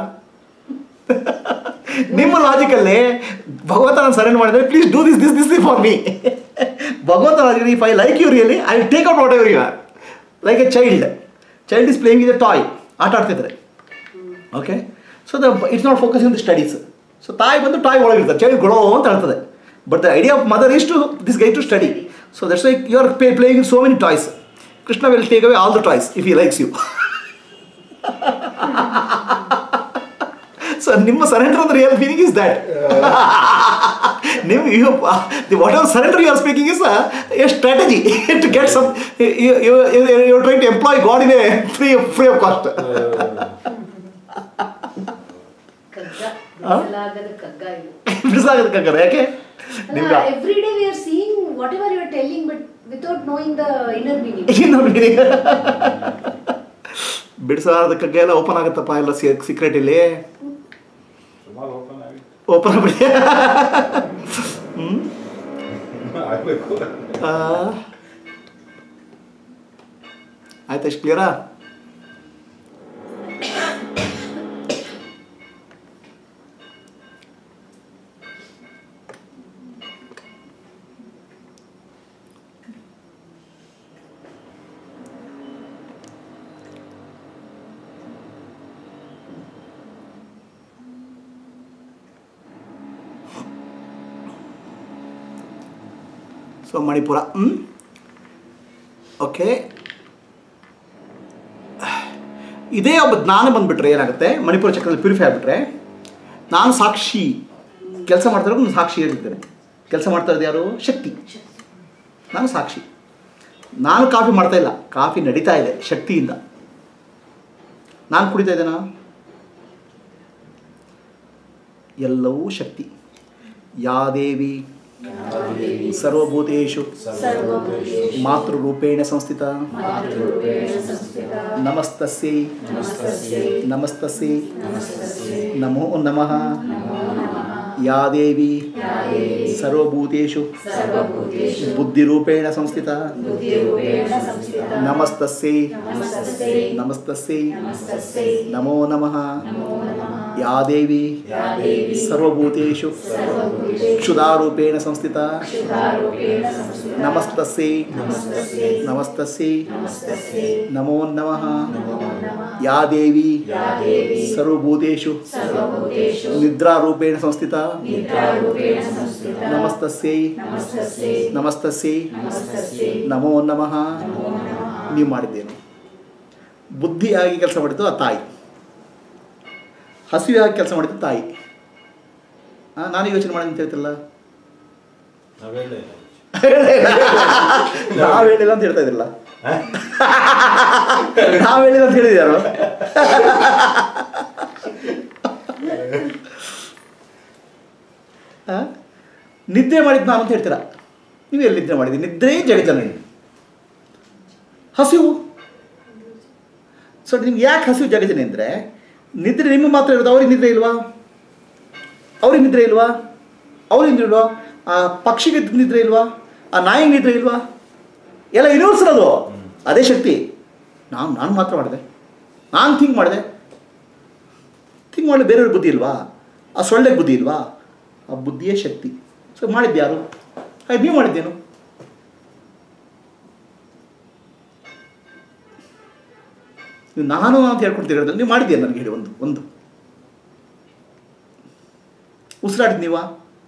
ನಿಮ್ಮ ಲಾಜಿಕಲ್ಲಿ ಭಗವಂತನ ಸರೆಂಡರ್ ಮಾಡಿದ್ರೆ, please do this this this for me. ಭಗವಂತ logic, if I like you really, I will take out what you are. Like a child child is playing with a toy. ಆಟ ಆಡ್ತಿದ್ದಾರೆ. Okay, so the it's not focusing the studies. So ತಾಯಿ ಬಂದು toy ಒಳಗಿರ್ತಾರೆ, child ಗೊಳೋ ಅಂತ ಹೇಳ್ತದೆ. But the idea of mother is to this guy to study. So that's why you are playing with so many toys. Krishna will take away all the toys if he likes you. So, ನಿಮ್ಮ surrender and real feeling is that. you, the whatever surrender you are speaking is a, a strategy to get some. You, you, you are trying to employ God in a free of free of cost. Kagga, bisalagada kagga idu. ಬಿಸಾಗದ ಕಗ್ಗದ ಯಾಕೆ? Allah, every day we are seeing whatever you are telling, but without knowing the inner meaning. Inner meaning. ಬಿಡಿಸಲಾರದ ಕಗ್ಗೆ ಎಲ್ಲ open ಆಗುತ್ತಪ್ಪ ಎಲ್ಲ secret ಇಲ್ಲಿ ಸುಮಾರು open ಆಗಿ open ಆಗ್ಬಿಡಿ ಹ್ಞೂ ಆಗಬೇಕು. ಆಯ್ತಾ ಇಷ್ಟು ಕ್ಲಿಯರಾ? ಸೊ ಮಣಿಪುರ. ಹ್ಞೂ ಓಕೆ. ಇದೇ ಒಬ್ಬ ಜ್ಞಾನ ಬಂದುಬಿಟ್ರೆ ಏನಾಗುತ್ತೆ, ಮಣಿಪುರ ಚಕ್ರದಲ್ಲಿ ಪ್ಯೂರಿಫೈ ಆಗಿಬಿಟ್ರೆ ನಾನು ಸಾಕ್ಷಿ ಕೆಲಸ ಮಾಡ್ತಾ ಇರೋದು, ನಾನು ಸಾಕ್ಷಿ ಹೇಳಿದ್ದೇನೆ. ಕೆಲಸ ಮಾಡ್ತಾ ಇರೋದು ಯಾರು? ಶಕ್ತಿ. ನಾನು ಸಾಕ್ಷಿ. ನಾನು ಕಾಫಿ ಮಾಡ್ತಾ ಇಲ್ಲ, ಕಾಫಿ ನಡೀತಾ ಇದೆ ಶಕ್ತಿಯಿಂದ. ನಾನು ಕುಡಿತಾ ಇದ್ದೇನಾ? ಎಲ್ಲವೂ ಶಕ್ತಿ. ಯಾದೇವಿ ಸರ್ವಭೂತೇಷು ಮಾತೃರೂಪೇಣ ಸಂಸ್ಥಿತ ನಮಸ್ತಸ್ಯೈ ನಮಸ್ತಸ್ಯೈ ನಮೋ ನಮಃ. ಯಾದೇವಿ ಸರ್ವಭೂತೇಷು ಬುದ್ಧಿರೂಪೇಣ ಸಂಸ್ಥಿತ ನಮಸ್ತಸ್ಯೈ ನಮಸ್ತಸ್ಯೈ ನಮೋ ನಮಃ. ಯಾದೇವಿ ಸರ್ವಭೂತೇಷು ಕ್ಷುಧಾರೂಪೇಣ ಸಂಸ್ಥಿತ ನಮಸ್ತಸ್ಯೈ ನಮಸ್ತಸ್ಯೈ ನಮೋ ನಮಃ. ಯಾದೇವಿ ಸರ್ವಭೂತೇಷು ನಿದ್ರಾರೂಪೇಣ ಸಂಸ್ಥಿತ ನಮಸ್ತಸ್ಯೈ ನಮಸ್ತಸ್ಯೈ ನಮೋ ನಮಃ. ನೀವು ಮಾಡಿದ್ದೇನು? ಬುದ್ಧಿಯಾಗಿ ಕೆಲಸ ಮಾಡಿದ್ದು ಆ ತಾಯಿ, ಹಸಿವಾಗಿ ಕೆಲಸ ಮಾಡಿದ್ದು ತಾಯಿ. ನಾನು ಯೋಚನೆ ಮಾಡಿ ಅಂತ ಹೇಳ್ತಿಲ್ಲ, ನಾವು ಹೇಳಿಲ್ಲ ಅಂತ ಹೇಳ್ತಾ ಇದ್ದಿಲ್ಲ, ನಾವು ಹೇಳಿಲ್ಲ ಅಂತ ಹೇಳಿದ್ಯಾರು? ನಿದ್ದೆ ಮಾಡಿದ್ದು ನಾನು ಅಂತ ಹೇಳ್ತೀರಾ? ನೀವು ಎಲ್ಲಿ ನಿದ್ರೆ ಮಾಡಿದ್ದೀರಿ? ನಿದ್ರೆ ಜಗಜನನಿ. ಹಸಿವು. ಸೊ ನಿಮ್ಗೆ ಯಾಕೆ ಹಸಿವು ಜಗಜನನಿ ಅಂದರೆ, ನಿದ್ರೆ ನಿಮ್ಮ ಮಾತ್ರ ಇರೋದು, ಅವ್ರಿಗೆ ನಿದ್ರೆ ಇಲ್ವಾ? ಅವ್ರಿಗೆ ನಿದ್ರೆ ಇಲ್ವಾ? ಅವ್ರಿಗೆ ನಿದ್ರೆ ಇಲ್ವಾ? ಆ ಪಕ್ಷಿಗೆ ನಿದ್ರೆ ಇಲ್ವಾ? ಆ ನಾಯಿಗೆ ನಿದ್ರೆ ಇಲ್ವಾ? ಎಲ್ಲ ಯೂನಿವರ್ಸಲ್ ಅದು. ಅದೇ ಶಕ್ತಿ. ನಾನು ನಾನು ಮಾತ್ರ ಮಾಡಿದೆ, ನಾನು ಥಿಂಕ್ ಮಾಡಿದೆ. ಥಿಂಕ್ ಮಾಡಲಿ ಬೇರೆಯವ್ರ ಬುದ್ಧಿ ಇಲ್ವಾ? ಆ ಸೊಳ್ಳೆಗೆ ಬುದ್ಧಿ ಇಲ್ವಾ? ಆ ಬುದ್ಧಿಯೇ ಶಕ್ತಿ. ಸೊ ಮಾಡಿದ್ಯಾರು? ಹಾಗೆ ನೀವು ಮಾಡಿದ್ದೇನು? ನೀವು ನಾನು ಅಂತ ಹೇಳ್ಕೊಡ್ತೀರ, ನೀವು ಮಾಡಿದ್ದೀರ ನನಗೆ ಹೇಳಿ ಒಂದು ಒಂದು ಉಸಿರಾಡಿದ್ ನೀವಾ?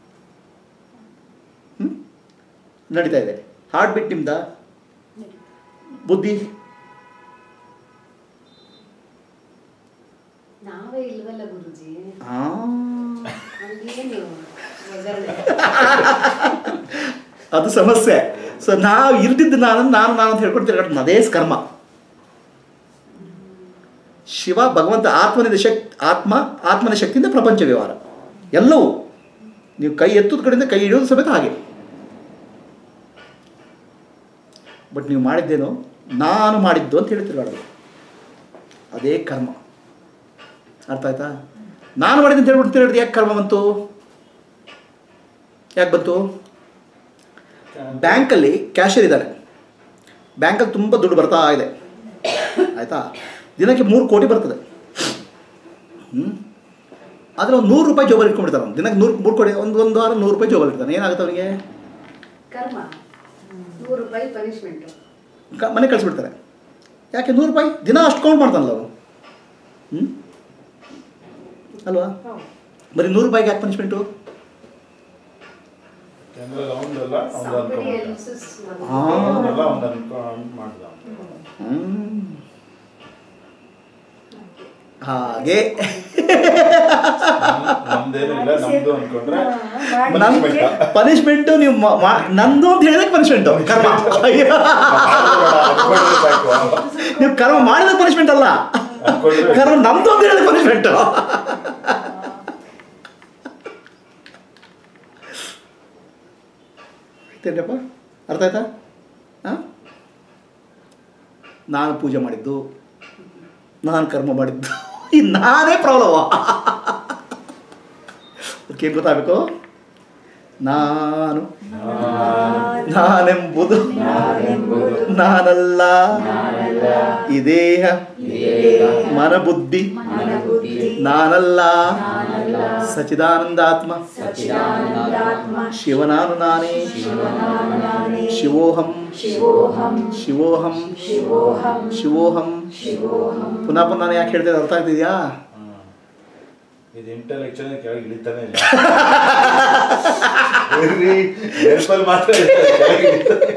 ಹ್ಞೂ ನಡೀತಾ ಇದೆ. ಹಾರ್ಟ್ ಬೀಟ್ ನಿಮ್ದ? ಬುದ್ಧಿ ನಾವೇ ಇಲ್ವಲ್ಲ ಗುರುಜಿ. ಹಾಂ, ಅದೇನು ಒಗ್ಗರಣೆ. ಅದು ಸಮಸ್ಯೆ. ಸೊ ನಾವು ಇರ್ತಿದ್ದು ನಾನು ನಾನು ನಾನು ಅಂತ ಹೇಳ್ಕೊಡ್ತೀರ, ಅದೇ ಕರ್ಮ. ಶಿವ ಭಗವಂತ ಆತ್ಮನಿಂದ ಶಕ್ತಿ, ಆತ್ಮ ಆತ್ಮನ ಶಕ್ತಿಯಿಂದ ಪ್ರಪಂಚ ವ್ಯವಹಾರ ಎಲ್ಲವೂ. ನೀವು ಕೈ ಎತ್ತದ ಕಡೆಯಿಂದ ಕೈ ಹಿಡಿಯೋದು ಸಮೇತ ಹಾಗೆ. ಬಟ್ ನೀವು ಮಾಡಿದ್ದೇನು? ನಾನು ಮಾಡಿದ್ದು ಅಂತ ಹೇಳ್ತಿರ್ಬಾರ್ದು, ಅದೇ ಕರ್ಮ. ಅರ್ಥ ಆಯ್ತಾ? ನಾನು ಮಾಡಿದ್ದು ಅಂತ ಹೇಳ್ಬಿಡ್ತಿರೋದು ಯಾಕೆ ಕರ್ಮ ಬಂತು? ಯಾಕೆ ಬಂತು? ಬ್ಯಾಂಕಲ್ಲಿ ಕ್ಯಾಶಿಯರ್ ಇದ್ದಾರೆ, ಬ್ಯಾಂಕಲ್ಲಿ ತುಂಬ ದುಡ್ಡು ಬರ್ತಾ ಇದೆ, ಆಯಿತಾ? ದಿನಕ್ಕೆ ಮೂರು ಕೋಟಿ ಬರ್ತದೆ. ಹ್ಞೂ ಆದರೆ ಒಂದು ನೂರು ರೂಪಾಯಿ ಜೋಬಲ್ಲಿ ಇಟ್ಕೊಂಡ್ಬಿಡ್ತಾರೆ. ಅವ್ನು ದಿನಕ್ಕೆ ನೂರು ಮೂರು ಕೋಟಿ ಒಂದು ಒಂದು ವಾರ ನೂರು ರೂಪಾಯಿ ಜೋಬಲ್ಲಿ ಇರ್ತಾನೆ. ಏನಾಗುತ್ತೆ ಅವನಿಗೆ? ಕರ್ಮ. ನೂರು ರೂಪಾಯಿ ಪನಿಷ್ಮೆಂಟು. ಕ ಮನೆ ಕಳಿಸ್ಬಿಡ್ತಾರೆ. ಯಾಕೆ? ನೂರು ರೂಪಾಯಿ ದಿನ ಅಷ್ಟು ಕೌಂಟ್ ಮಾಡ್ತಾನಲ್ಲ ಅವನು. ಹ್ಞೂ ಅಲ್ವಾ? ಬರೀ ನೂರು ರೂಪಾಯಿಗೆ ಯಾಕೆ ಪನಿಷ್ಮೆಂಟು? ಹಾಗೆ ಪನಿಷ್ಮೆಂಟು ನೀವು ನಂದು ಅಂತ ಹೇಳಿದಕ್ಕೆ ಪನಿಷ್ಮೆಂಟು ಕರ್ಮ. ನೀವು ಕರ್ಮ ಮಾಡಿದ ಪನಿಷ್ಮೆಂಟ್ ಅಲ್ಲ, ಕರ್ಮ ನಮ್ದು ಅಂತ ಹೇಳಿದ ಪನಿಷ್ಮೆಂಟು. ಆಯ್ತೇನಪ್ಪ? ಅರ್ಥ ಆಯ್ತಾ? ಹಾಂ, ನಾನು ಪೂಜೆ ಮಾಡಿದ್ದು ನಾನು ಕರ್ಮ ಮಾಡಿದ್ದು ಇದು ನಾನೇ ಪ್ರಾಬ್ಲವ. ಅದಕ್ಕೆ ಏನು ಗೊತ್ತಾಗಬೇಕು? ನಾನು ನಾನೆಂಬುದು ನಾನಲ್ಲ. ಈ ದೇಹ ಮನಬುದ್ಧಿ ನಾನಲ್ಲ. ಸಚಿದಾನಂದಾತ್ಮ ಶಿವನಾನು ನಾನೇ. ಶಿವೋಹಂ ಶಿವೋಹಂ ಶಿವೋಹಂ. ಪುನಃ ಪುನಃ ನಾನು ಯಾಕೆ ಹೇಳ್ತೇನೆ ಅರ್ಥ ಆಗ್ತಿದ್ಯಾ? ಇದು ಇಂಟೆಲೆಕ್ಚುಯಲ್ ಕೆಳಗೆ ಇಳಿತಾನೆ ಇಲ್ಲ. ನೆನಪಲ್ಲಿ ಮಾತ್ರ ಕೆಳಗೆ ಇಳಿತಾನೆ.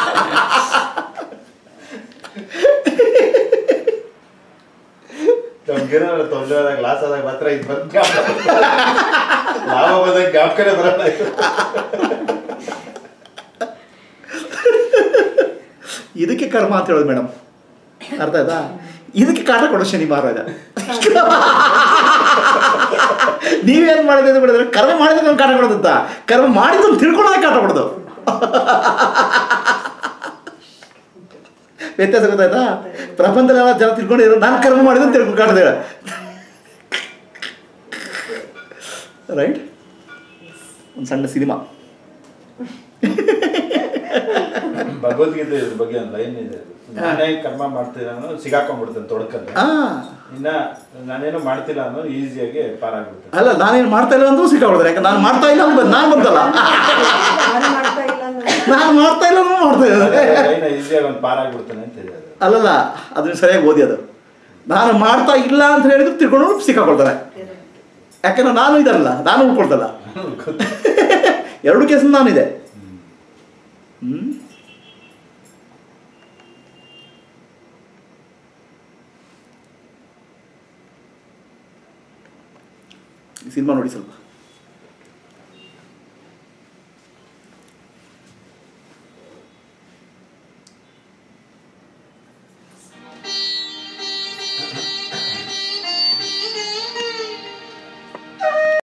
ನಮ್ಗೇನಾರ ತೊಂದರೆ ಆದಾಗ ಲಾಸ್ ಆದಾಗ ಮಾತ್ರ ಇದು ಬಂದು ಲಾಭ ಬಂದಾಗ ಜ್ಞಾಪಕನೇ ಬರಲ್ಲ. ಇದಕ್ಕೆ ಕರ್ಮ ಅಂತ ಹೇಳೋದು ಮೇಡಮ್, ಅರ್ಥ ಆಯ್ತಾ? ಇದಕ್ಕೆ ಕಾಟ ಕೊಡೋ ಶನಿ ಮಹಾರಾಜ. ನೀವೇನು ಮಾಡಿದೆ ಅಂತ ಬಿಡಿದ್ರೆ ಕರ್ಮ ಮಾಡಿದ್ರೆ ಒಂದು ಕಾಟ ಕೊಡೋದಂತ, ಕರ್ಮ ಮಾಡಿದ್ದು ತಿಳ್ಕೊಳ್ಳೋದೇ ಕಾಟ ಕೊಡೋದು. ವ್ಯತ್ಯಾಸ ಗೊತ್ತಾಯ್ತಾ? ಪ್ರಪಂಚದಲ್ಲ ಜನ ತಿಳ್ಕೊಂಡಿರೋ ನಾನು ಕರ್ಮ ಮಾಡಿದ್ರೆ ತಿಳ್ಕೊಂಡು ಕಾಟದ ರೈಟ್. ಒಂದು ಸಣ್ಣ ಸಿನಿಮಾ ಭಗವದ್ಗೀತೆ ಇದ್ರ ಬಗ್ಗೆ ಒಂದು ಲೈನ್ ಇದೆ. ನಾನೇ ಕರ್ಮ ಮಾಡ್ತೀನಿ ಅನ್ನೋ ಸಿಗಾಕೊಂಡ್ಬಿಡ್ತೇನೆ ತೊಡಕಲ್ಲಿ. ಇನ್ನ ನಾನೇನು ಮಾಡ್ತಿಲ್ಲ ಅನ್ನೋ ಈಸಿಯಾಗಿ ಪಾರಾಗ್ಬಿಡ್ತೇನೆ. ಅಲ್ಲ, ನಾನೇನು ಮಾಡ್ತಾ ಇಲ್ಲ ಅಂದ್ರೂ ಸಿಕ್ಕಾಬಿಡ್ತಾರೆ. ಯಾಕೆ ನಾನು ಮಾಡ್ತಾ ಇಲ್ಲ ಅಂತ ನಾನು ಬಂತಲ್ಲ, ನಾನು ಮಾಡ್ತಾ ಇಲ್ಲ ಅಂದ್ರೂ ಮಾಡ್ತಾ ಇದ್ದಾರೆ. ಈಸಿಯಾಗಿ ಒಂದು ಪಾರಾಗ್ಬಿಡ್ತಾನೆ ಅಂತ ಇದೆ. ಅಲ್ಲಲ್ಲ, ಅದನ್ನ ಸರಿಯಾಗಿ ಓದಿ. ಅದು ನಾನು ಮಾಡ್ತಾ ಇಲ್ಲ ಅಂತ ಹೇಳಿದ್ರು ತಿಳ್ಕೊಂಡು ಸಿಕ್ಕಾಕೊಳ್ತಾರೆ. ಯಾಕಂದ್ರೆ ನಾನು ಇದಲ್ಲ, ನಾನು ಉಳ್ಕೊಳ್ತಲ್ಲ. ಎರಡು ಕೇಸ್ ನಾನಿದೆ. ಹ್ಮ್ ಸಿನಿಮಾ ನೋಡಿ ಸ್ವಲ್ಪ.